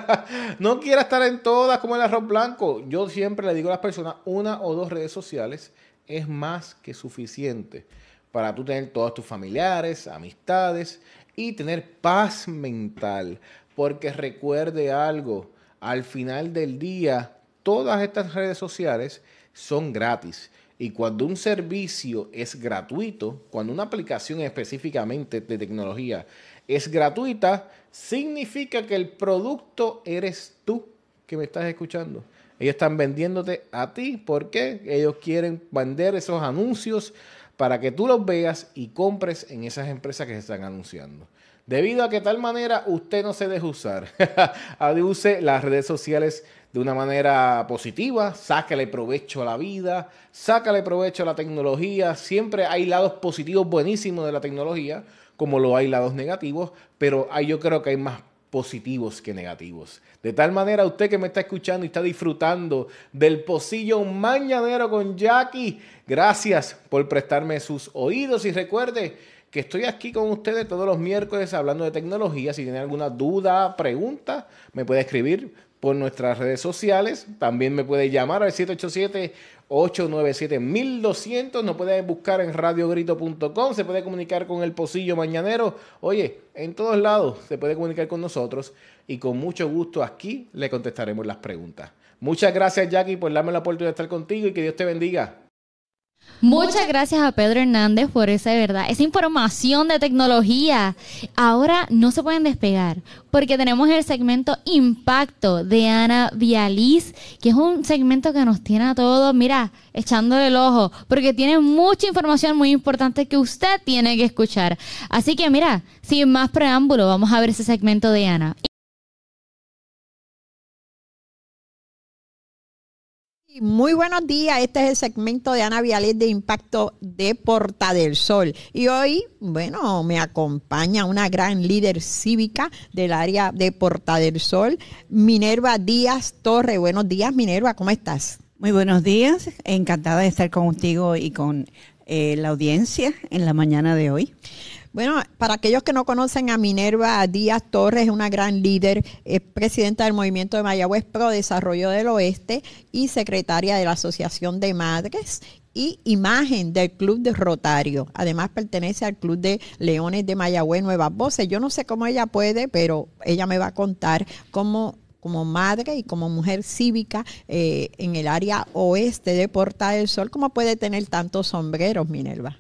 P: No quiera estar en todas como el arroz blanco. Yo siempre le digo a las personas, una o dos redes sociales es más que suficiente para tú tener todos tus familiares, amistades y tener paz mental. Porque recuerde algo, al final del día, todas estas redes sociales son gratis. Y cuando un servicio es gratuito, cuando una aplicación específicamente de tecnología es gratuita, significa que el producto eres tú que me estás escuchando. Ellos están vendiéndote a ti. ¿Por qué? Ellos quieren vender esos anuncios para que tú los veas y compres en esas empresas que se están anunciando. Debido a que de tal manera usted no se deje usar. Use las redes sociales de una manera positiva, sácale provecho a la vida, sácale provecho a la tecnología. Siempre hay lados positivos buenísimos de la tecnología, como lo hay lados negativos, pero hay, yo creo que hay más positivos que negativos. De tal manera, usted que me está escuchando y está disfrutando del Pocillo Mañanero con Jackie, gracias por prestarme sus oídos y recuerde que estoy aquí con ustedes todos los miércoles hablando de tecnología. Si tiene alguna duda, pregunta, me puede escribir por nuestras redes sociales. También me puede llamar al siete ocho siete, ocho nueve siete, mil doscientos. Nos puede buscar en radio grito punto com. Se puede comunicar con el Pocillo Mañanero. Oye, en todos lados se puede comunicar con nosotros y con mucho gusto aquí le contestaremos las preguntas. Muchas gracias, Jackie, por darme la oportunidad de estar contigo y que Dios te bendiga.
D: Muchas gracias a Pedro Hernández por esa, de verdad, esa información de tecnología. Ahora no se pueden despegar porque tenemos el segmento Impacto de Ana Vializ, que es un segmento que nos tiene a todos, mira, echándole el ojo, porque tiene mucha información muy importante que usted tiene que escuchar. Así que mira, sin más preámbulo, vamos a ver ese segmento de Ana.
Q: Muy buenos días, este es el segmento de Ana Vializ de Impacto de Porta del Sol y hoy, bueno, me acompaña una gran líder cívica del área de Porta del Sol, Minerva Díaz Torres. Buenos días, Minerva, ¿cómo estás?
R: Muy buenos días, encantada de estar contigo y con eh, la audiencia en la mañana de hoy.
Q: Bueno, para aquellos que no conocen a Minerva Díaz Torres, es una gran líder, es presidenta del Movimiento de Mayagüez Pro Desarrollo del Oeste y secretaria de la Asociación de Madres y imagen del Club de Rotario. Además pertenece al Club de Leones de Mayagüez Nuevas Voces. Yo no sé cómo ella puede, pero ella me va a contar cómo, como madre y como mujer cívica eh, en el área oeste de Porta del Sol, cómo puede tener tantos sombreros, Minerva.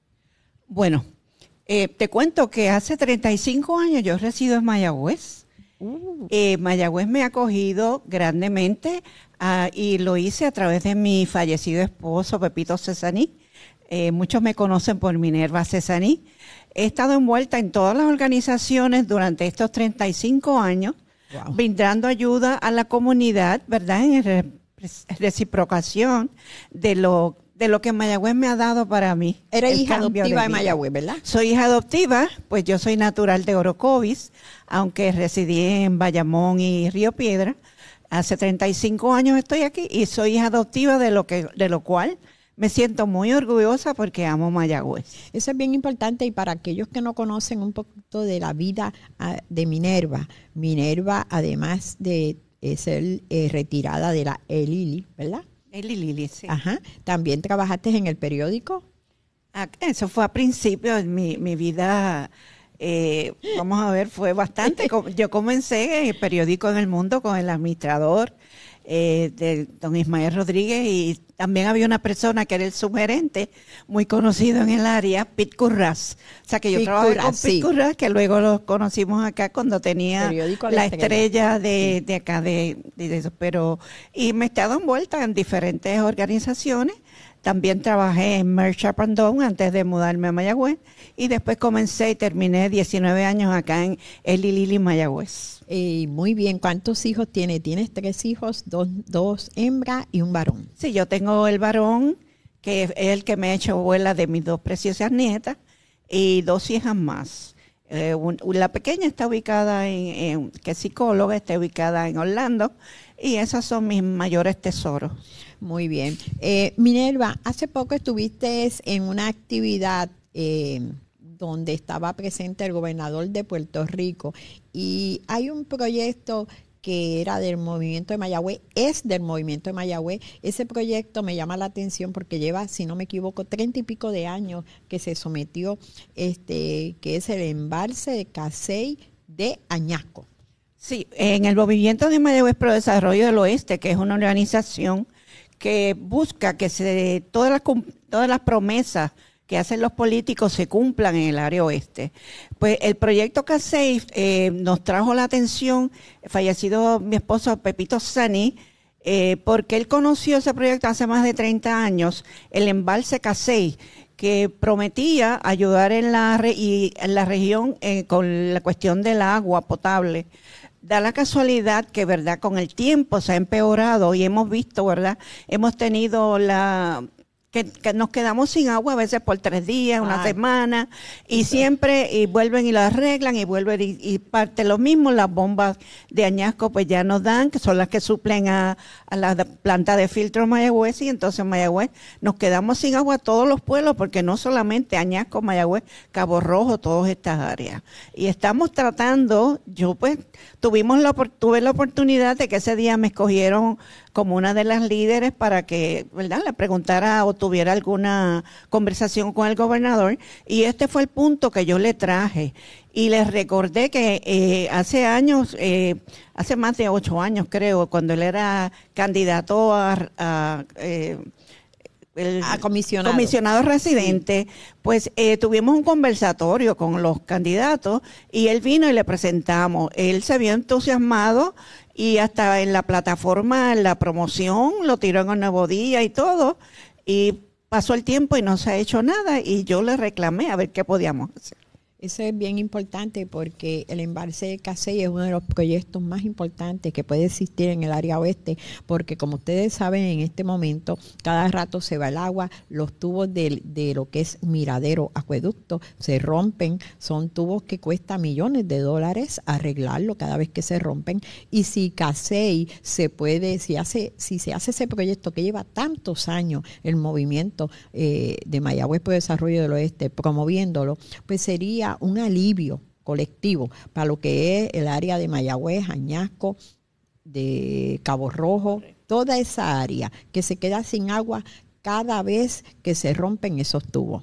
R: Bueno, Eh, te cuento que hace treinta y cinco años yo resido en Mayagüez. Uh. Eh, Mayagüez me ha acogido grandemente uh, y lo hice a través de mi fallecido esposo, Pepito Cesaní. Eh, muchos me conocen por Minerva Cesaní. He estado envuelta en todas las organizaciones durante estos treinta y cinco años, wow, brindando ayuda a la comunidad, ¿verdad? En re reciprocación de lo de lo que Mayagüez me ha dado para mí.
Q: Eres hija adoptiva de, de Mayagüez, ¿verdad?
R: Soy hija adoptiva, pues yo soy natural de Orocovis, aunque residí en Bayamón y Río Piedra. Hace treinta y cinco años estoy aquí y soy hija adoptiva, de lo que de lo cual me siento muy orgullosa porque amo Mayagüez.
Q: Eso es bien importante y para aquellos que no conocen un poquito de la vida uh, de Minerva, Minerva además de eh, ser eh, retirada de la E L I L I, ¿verdad?
R: El Lili, sí.
Q: Ajá. ¿También trabajaste en el periódico?
R: Ah, eso fue a principio, mi, mi vida, eh, vamos a ver, fue bastante. Yo comencé en el periódico en El Mundo con el administrador eh, de don Ismael Rodríguez y también había una persona que era el subgerente, muy conocido en el área, Pete Curras. O sea que yo Pete trabajé Curras, con Pete sí. Curras, que luego lo conocimos acá cuando tenía la, la estrella, estrella de, sí. de acá, de, de eso. Pero, y me he estado envuelta en diferentes organizaciones También trabajé en Merch Up and Down antes de mudarme a Mayagüez y después comencé y terminé diecinueve años acá en Eli Lili, Mayagüez.
Q: Eh, muy bien, ¿cuántos hijos tiene? Tienes tres hijos, dos, dos hembras y un varón.
R: Sí, yo tengo el varón, que es el que me ha hecho abuela de mis dos preciosas nietas, y dos hijas más. Eh, un, la pequeña está ubicada en, en, que es psicóloga, está ubicada en Orlando, y esos son mis mayores tesoros.
Q: Muy bien. Eh, Minerva, hace poco estuviste en una actividad eh, donde estaba presente el gobernador de Puerto Rico y hay un proyecto que era del movimiento de Mayagüez, es del movimiento de Mayagüez. Ese proyecto me llama la atención porque lleva, si no me equivoco, treinta y pico de años que se sometió, este, que es el embalse de Casey de Añasco.
R: Sí, en el movimiento de Mayagüez Pro Desarrollo del Oeste, que es una organización que busca que se todas las, todas las promesas que hacen los políticos se cumplan en el área oeste. Pues el proyecto Casey eh, nos trajo la atención, fallecido mi esposo Pepito Sani, eh, porque él conoció ese proyecto hace más de treinta años, el embalse Casey, que prometía ayudar en la, re, y en la región eh, con la cuestión del agua potable. Da la casualidad que, ¿verdad?, con el tiempo se ha empeorado y hemos visto, ¿verdad?, hemos tenido la... Que, que nos quedamos sin agua a veces por tres días, una Ay. semana, y siempre y vuelven y lo arreglan y vuelven y, y parte lo mismo. Las bombas de Añasco pues ya nos dan, que son las que suplen a, a la planta de filtro Mayagüez, y entonces Mayagüez nos quedamos sin agua a todos los pueblos, porque no solamente Añasco, Mayagüez, Cabo Rojo, todas estas áreas. Y estamos tratando, yo pues tuvimos la, tuve la oportunidad de que ese día me escogieron como una de las líderes para que, ¿verdad?, le preguntara o tuviera alguna conversación con el gobernador, y este fue el punto que yo le traje. Y les recordé que eh, hace años, eh, hace más de ocho años creo, cuando él era candidato a... a eh, el
Q: a comisionado.
R: comisionado residente, sí. pues eh, tuvimos un conversatorio con los candidatos y él vino y le presentamos. Él se vio entusiasmado y hasta en la plataforma, en la promoción, lo tiró en el Nuevo Día y todo. Y pasó el tiempo y no se ha hecho nada y yo le reclamé a ver qué podíamos hacer.
Q: Eso es bien importante porque el embalse de Casey es uno de los proyectos más importantes que puede existir en el área oeste, porque como ustedes saben, en este momento cada rato se va el agua, los tubos de, de lo que es Miradero Acueducto se rompen, son tubos que cuestan millones de dólares arreglarlo cada vez que se rompen, y si Casey se puede, si hace, si se hace ese proyecto que lleva tantos años el movimiento eh, de Mayagüez por Desarrollo del Oeste promoviéndolo, pues sería un alivio colectivo para lo que es el área de Mayagüez, Añasco, de Cabo Rojo, toda esa área que se queda sin agua cada vez que se rompen esos tubos.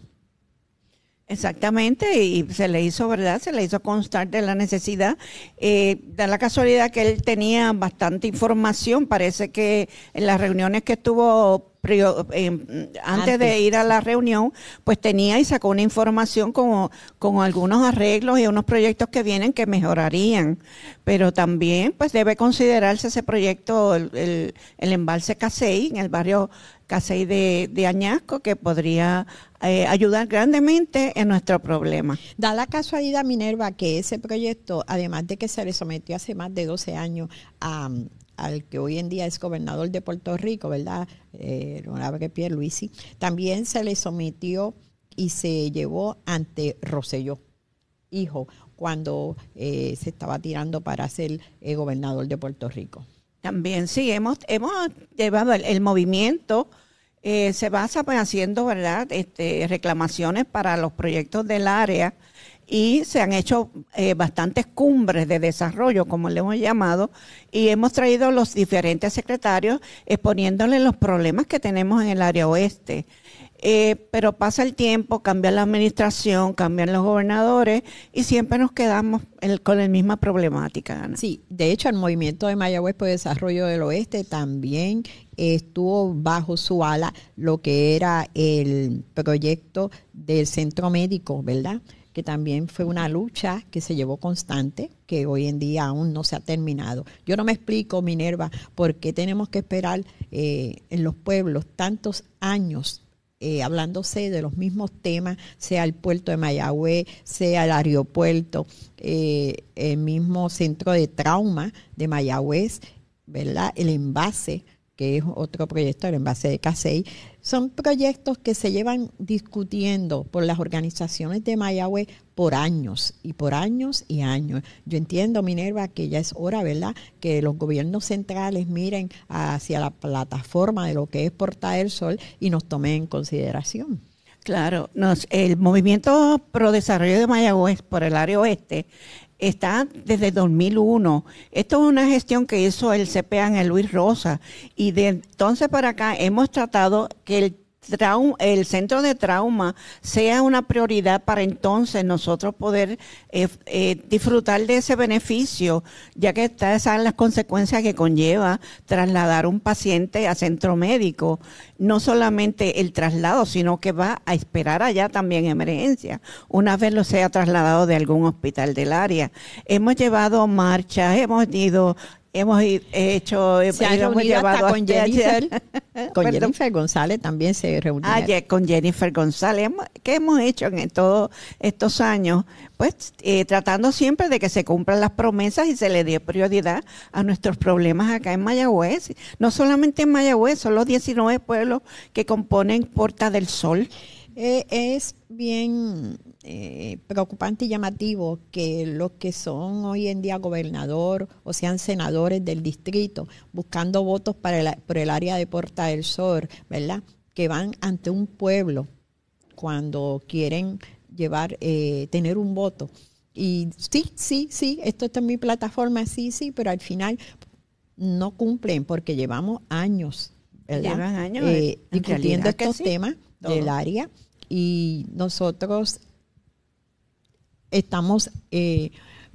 R: Exactamente, y se le hizo, ¿verdad? Se le hizo constar de la necesidad. Eh, da la casualidad que él tenía bastante información, parece que en las reuniones que estuvo Eh, antes, antes de ir a la reunión, pues tenía y sacó una información con, con algunos arreglos y unos proyectos que vienen que mejorarían, pero también pues debe considerarse ese proyecto, el, el, el embalse Casey, en el barrio Casey de, de Añasco, que podría eh, ayudar grandemente en nuestro problema.
Q: Da la casualidad, Minerva, que ese proyecto, además de que se le sometió hace más de doce años a... al que hoy en día es gobernador de Puerto Rico, ¿verdad? Eh, el honorable Pierluisi, también se le sometió y se llevó ante Rosselló, hijo, cuando eh, se estaba tirando para ser eh, gobernador de Puerto Rico.
R: También sí, hemos, hemos llevado el, el movimiento, eh, se basa pues haciendo, ¿verdad?, este, reclamaciones para los proyectos del área, y se han hecho eh, bastantes cumbres de desarrollo, como le hemos llamado, y hemos traído los diferentes secretarios exponiéndoles los problemas que tenemos en el área oeste. Eh, pero pasa el tiempo, cambia la administración, cambian los gobernadores y siempre nos quedamos el, con la misma problemática, Ana.
Q: Sí, de hecho el movimiento de Mayagüez por Desarrollo del Oeste también estuvo bajo su ala lo que era el proyecto del centro médico, ¿verdad?, que también fue una lucha que se llevó constante, que hoy en día aún no se ha terminado. Yo no me explico, Minerva, por qué tenemos que esperar eh, en los pueblos tantos años eh, hablándose de los mismos temas, sea el puerto de Mayagüez, sea el aeropuerto, eh, el mismo centro de trauma de Mayagüez, ¿verdad? El envase, que es otro proyecto, el envase de Casey. Son proyectos que se llevan discutiendo por las organizaciones de Mayagüez por años y por años y años. Yo entiendo, Minerva, que ya es hora, ¿verdad?, que los gobiernos centrales miren hacia la plataforma de lo que es Porta del Sol y nos tomen en consideración.
R: Claro, nos, el movimiento pro desarrollo de Mayagüez por el área oeste está desde dos mil uno. Esto es una gestión que hizo el C P A en el Luis Rosa, y de entonces para acá hemos tratado que el Trauma, el centro de trauma sea una prioridad para entonces nosotros poder eh, eh, disfrutar de ese beneficio, ya que estas son las consecuencias que conlleva trasladar un paciente a centro médico. No solamente el traslado, sino que va a esperar allá también emergencia, una vez lo sea trasladado de algún hospital del área. Hemos llevado marchas, hemos ido... Hemos hecho,
Q: se ha
R: hemos
Q: reunido hasta con
R: hasta
Q: Jennifer, con
R: Perdón.
Q: Jennifer González también se reunió.
R: Ah, yeah, con Jennifer González. ¿Qué hemos hecho en todos estos años? Pues eh, tratando siempre de que se cumplan las promesas y se le dé prioridad a nuestros problemas acá en Mayagüez. No solamente en Mayagüez, son los diecinueve pueblos que componen Porta del Sol.
Q: Eh, es bien eh, preocupante y llamativo que los que son hoy en día gobernador o sean senadores del distrito buscando votos para el, por el área de Porta del Sol, ¿verdad?, que van ante un pueblo cuando quieren llevar, eh, tener un voto. Y sí, sí, sí, esto está en mi plataforma, sí, sí, pero al final no cumplen porque llevamos años, ¿verdad?,
R: Llevan años
Q: eh, discutiendo estos
R: sí,
Q: temas
R: todo.
Q: del área. Y nosotros estamos eh,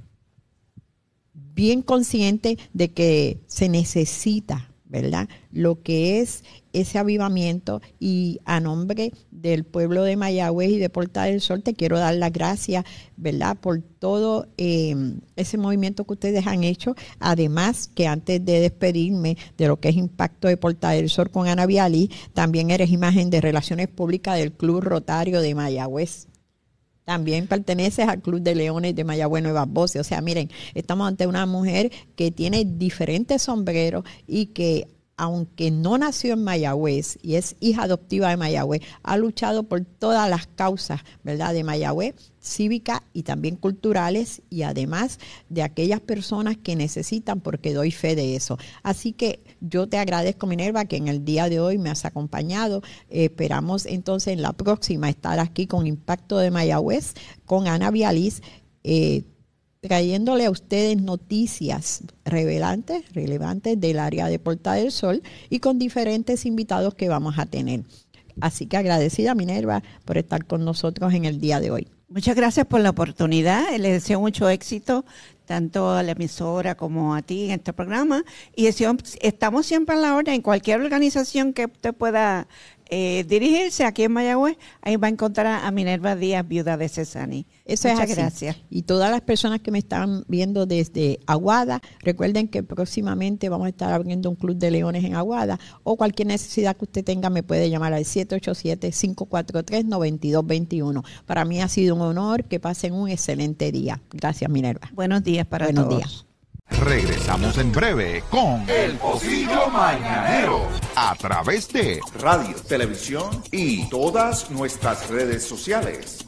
Q: bien conscientes de que se necesita, ¿verdad?, lo que es ese avivamiento, y a nombre del pueblo de Mayagüez y de Porta del Sol te quiero dar las gracias, ¿verdad?, por todo eh, ese movimiento que ustedes han hecho. Además, que antes de despedirme de lo que es Impacto de Porta del Sol con Ana Vialí, también eres imagen de Relaciones Públicas del Club Rotario de Mayagüez. También perteneces al Club de Leones de Mayagüez Nuevas Voces. O sea, miren, estamos ante una mujer que tiene diferentes sombreros y que, aunque no nació en Mayagüez y es hija adoptiva de Mayagüez, ha luchado por todas las causas, ¿verdad?, de Mayagüez, cívicas y también culturales, y además de aquellas personas que necesitan, porque doy fe de eso. Así que yo te agradezco, Minerva, que en el día de hoy me has acompañado. Eh, esperamos entonces en la próxima estar aquí con Impacto de Mayagüez, con Ana Vialís, eh, trayéndole a ustedes noticias relevantes, relevantes del área de Porta del Sol, y con diferentes invitados que vamos a tener. Así que agradecida, Minerva, por estar con nosotros en el día de hoy.
R: Muchas gracias por la oportunidad. Les deseo mucho éxito tanto a la emisora como a ti en este programa. Y deseo, estamos siempre a la orden en cualquier organización que usted pueda eh, dirigirse aquí en Mayagüez. Ahí va a encontrar a Minerva Díaz, viuda de Cesani.
Q: Eso
R: Muchas
Q: es así.
R: gracias.
Q: Y todas las personas que me están viendo desde Aguada, recuerden que próximamente vamos a estar abriendo un club de leones en Aguada, o cualquier necesidad que usted tenga me puede llamar al siete ocho siete, cinco cuatro tres, nueve dos dos uno. Para mí ha sido un honor. Que pasen un excelente día. Gracias, Minerva.
R: Buenos días para
Q: Buenos
R: todos.
Q: días.
A: Regresamos en breve con
B: El Pocillo Mañanero.
A: A través de radio, televisión y todas nuestras redes sociales.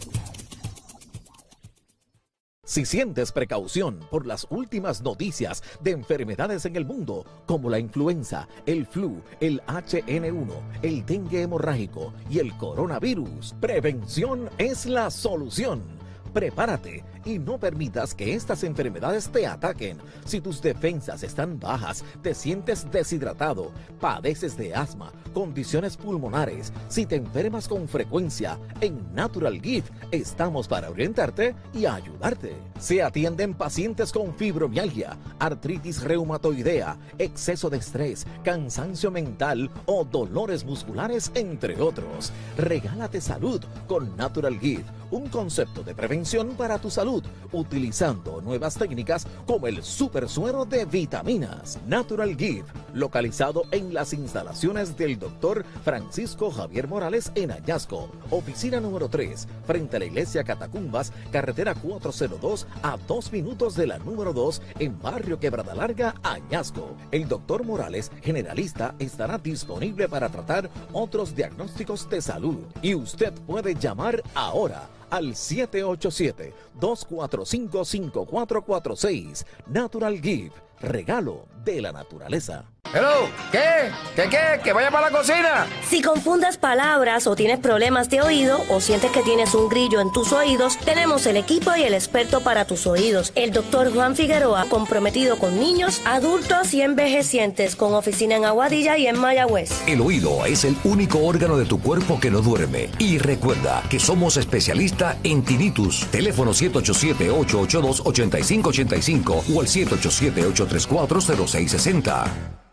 F: Si sientes precaución por las últimas noticias de enfermedades en el mundo, como la influenza, el flu, el H N uno, el dengue hemorrágico y el coronavirus, prevención es la solución. Prepárate y no permitas que estas enfermedades te ataquen. Si tus defensas están bajas, te sientes deshidratado, padeces de asma, condiciones pulmonares, si te enfermas con frecuencia, en Natural Gift estamos para orientarte y ayudarte. Se atienden pacientes con fibromialgia, artritis reumatoidea, exceso de estrés, cansancio mental o dolores musculares, entre otros. Regálate salud con Natural Gift, un concepto de prevención para tu salud. salud utilizando nuevas técnicas como el super suero de vitaminas. Natural Gift, localizado en las instalaciones del doctor Francisco Javier Morales en Añasco. Oficina número tres, frente a la iglesia Catacumbas, carretera cuatrocientos dos, a dos minutos de la número dos, en barrio Quebrada Larga, Añasco. El doctor Morales, generalista, estará disponible para tratar otros diagnósticos de salud. Y usted puede llamar ahora al siete ocho siete, dos cuatro cinco, cinco cuatro cuatro seis. Natural Gift, regalo de la naturaleza.
G: Hello, ¿qué? ¿Qué qué? ¿Que vaya para la cocina?
H: Si confundes palabras o tienes problemas de oído o sientes que tienes un grillo en tus oídos, tenemos el equipo y el experto para tus oídos. El doctor Juan Figueroa, comprometido con niños, adultos y envejecientes, con oficina en Aguadilla y en Mayagüez.
I: El oído es el único órgano de tu cuerpo que no duerme. Y recuerda que somos especialistas en tinnitus. Teléfono siete ocho siete, ocho ocho dos, ocho cinco ocho cinco o al siete ocho siete, ocho tres cuatro, cero seis seis cero.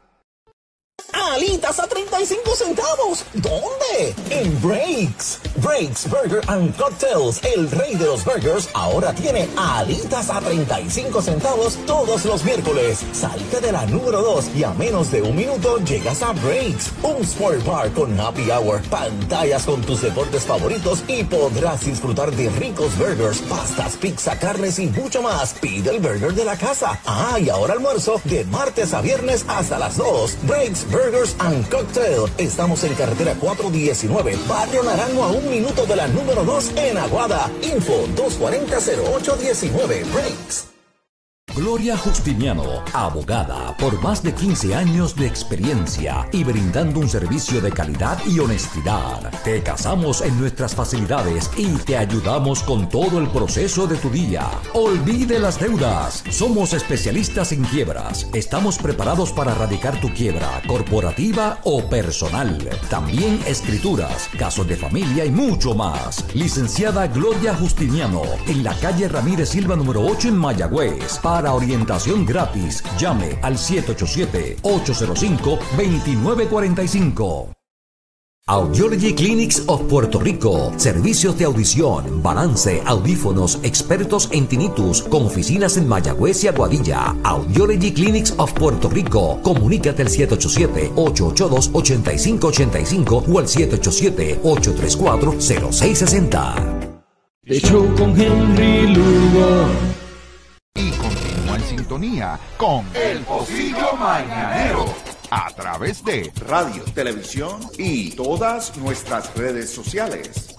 J: Alitas a treinta y cinco centavos. ¿Dónde? En Breaks. Breaks Burger and Cocktails, el rey de los burgers, ahora tiene alitas a treinta y cinco centavos todos los miércoles. Salte de la número dos y a menos de un minuto llegas a Breaks, un sport bar con happy hour, pantallas con tus deportes favoritos y podrás disfrutar de ricos burgers, pastas, pizza, carnes y mucho más. Pide el burger de la casa. Ah, y ahora almuerzo de martes a viernes hasta las dos. Breaks Burgers and Cocktail. Estamos en carretera cuatrocientos diecinueve, Barrio Naranjo, a un minuto de la número dos en Aguada. Info dos cuatro cero, cero ocho uno nueve. Breaks.
I: Gloria Justiniano, abogada por más de quince años de experiencia y brindando un servicio de calidad y honestidad. Te casamos en nuestras facilidades y te ayudamos con todo el proceso de tu día. Olvide las deudas. Somos especialistas en quiebras. Estamos preparados para erradicar tu quiebra corporativa o personal. También escrituras, casos de familia y mucho más. Licenciada Gloria Justiniano, en la calle Ramírez Silva número ocho en Mayagüez. Para orientación gratis, llame al siete ocho siete, ocho cero cinco, dos nueve cuatro cinco. Audiology Clinics of Puerto Rico. Servicios de audición, balance, audífonos, expertos en tinnitus, con oficinas en Mayagüez y Aguadilla. Audiology Clinics of Puerto Rico. Comunícate al siete ocho siete, ocho ocho dos, ocho cinco ocho cinco o al siete ocho siete, ocho tres cuatro, cero seis seis cero.
K: The Show con Henry Lugo.
A: Y continúa en sintonía con
B: El Pocillo Mañanero
A: a través de radio, televisión y todas nuestras redes sociales.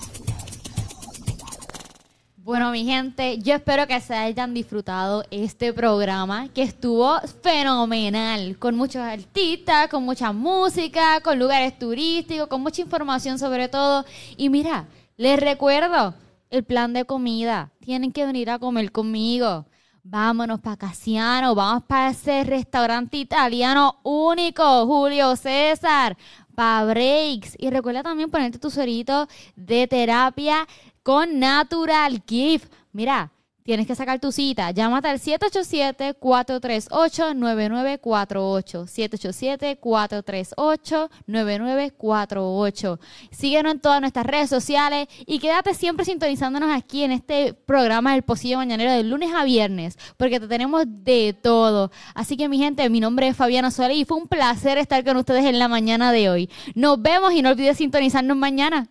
D: Bueno, mi gente, yo espero que se hayan disfrutado este programa, que estuvo fenomenal, con muchos artistas, con mucha música, con lugares turísticos, con mucha información sobre todo. Y mira, les recuerdo el plan de comida. Tienen que venir a comer conmigo. Vámonos para Casiano, vamos para ese restaurante italiano único, Julio César, para Breaks. Y recuerda también ponerte tu suerito de terapia con Natural Gift. Mira, tienes que sacar tu cita. Llámate al siete ocho siete, cuatro tres ocho, nueve nueve cuatro ocho. siete ocho siete, cuatro tres ocho, nueve nueve cuatro ocho. Síguenos en todas nuestras redes sociales y quédate siempre sintonizándonos aquí en este programa del Pocillo Mañanero de lunes a viernes, porque te tenemos de todo. Así que, mi gente, mi nombre es Fabiana Solé y fue un placer estar con ustedes en la mañana de hoy. Nos vemos y no olvides sintonizarnos mañana.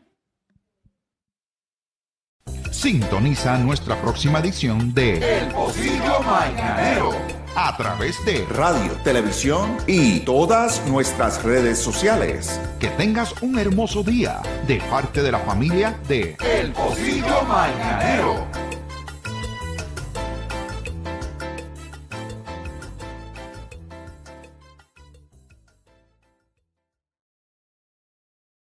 A: Sintoniza nuestra próxima edición de
B: El Pocillo Mañanero
A: a través de radio, televisión y todas nuestras redes sociales. Que tengas un hermoso día de parte de la familia de
B: El Pocillo Mañanero.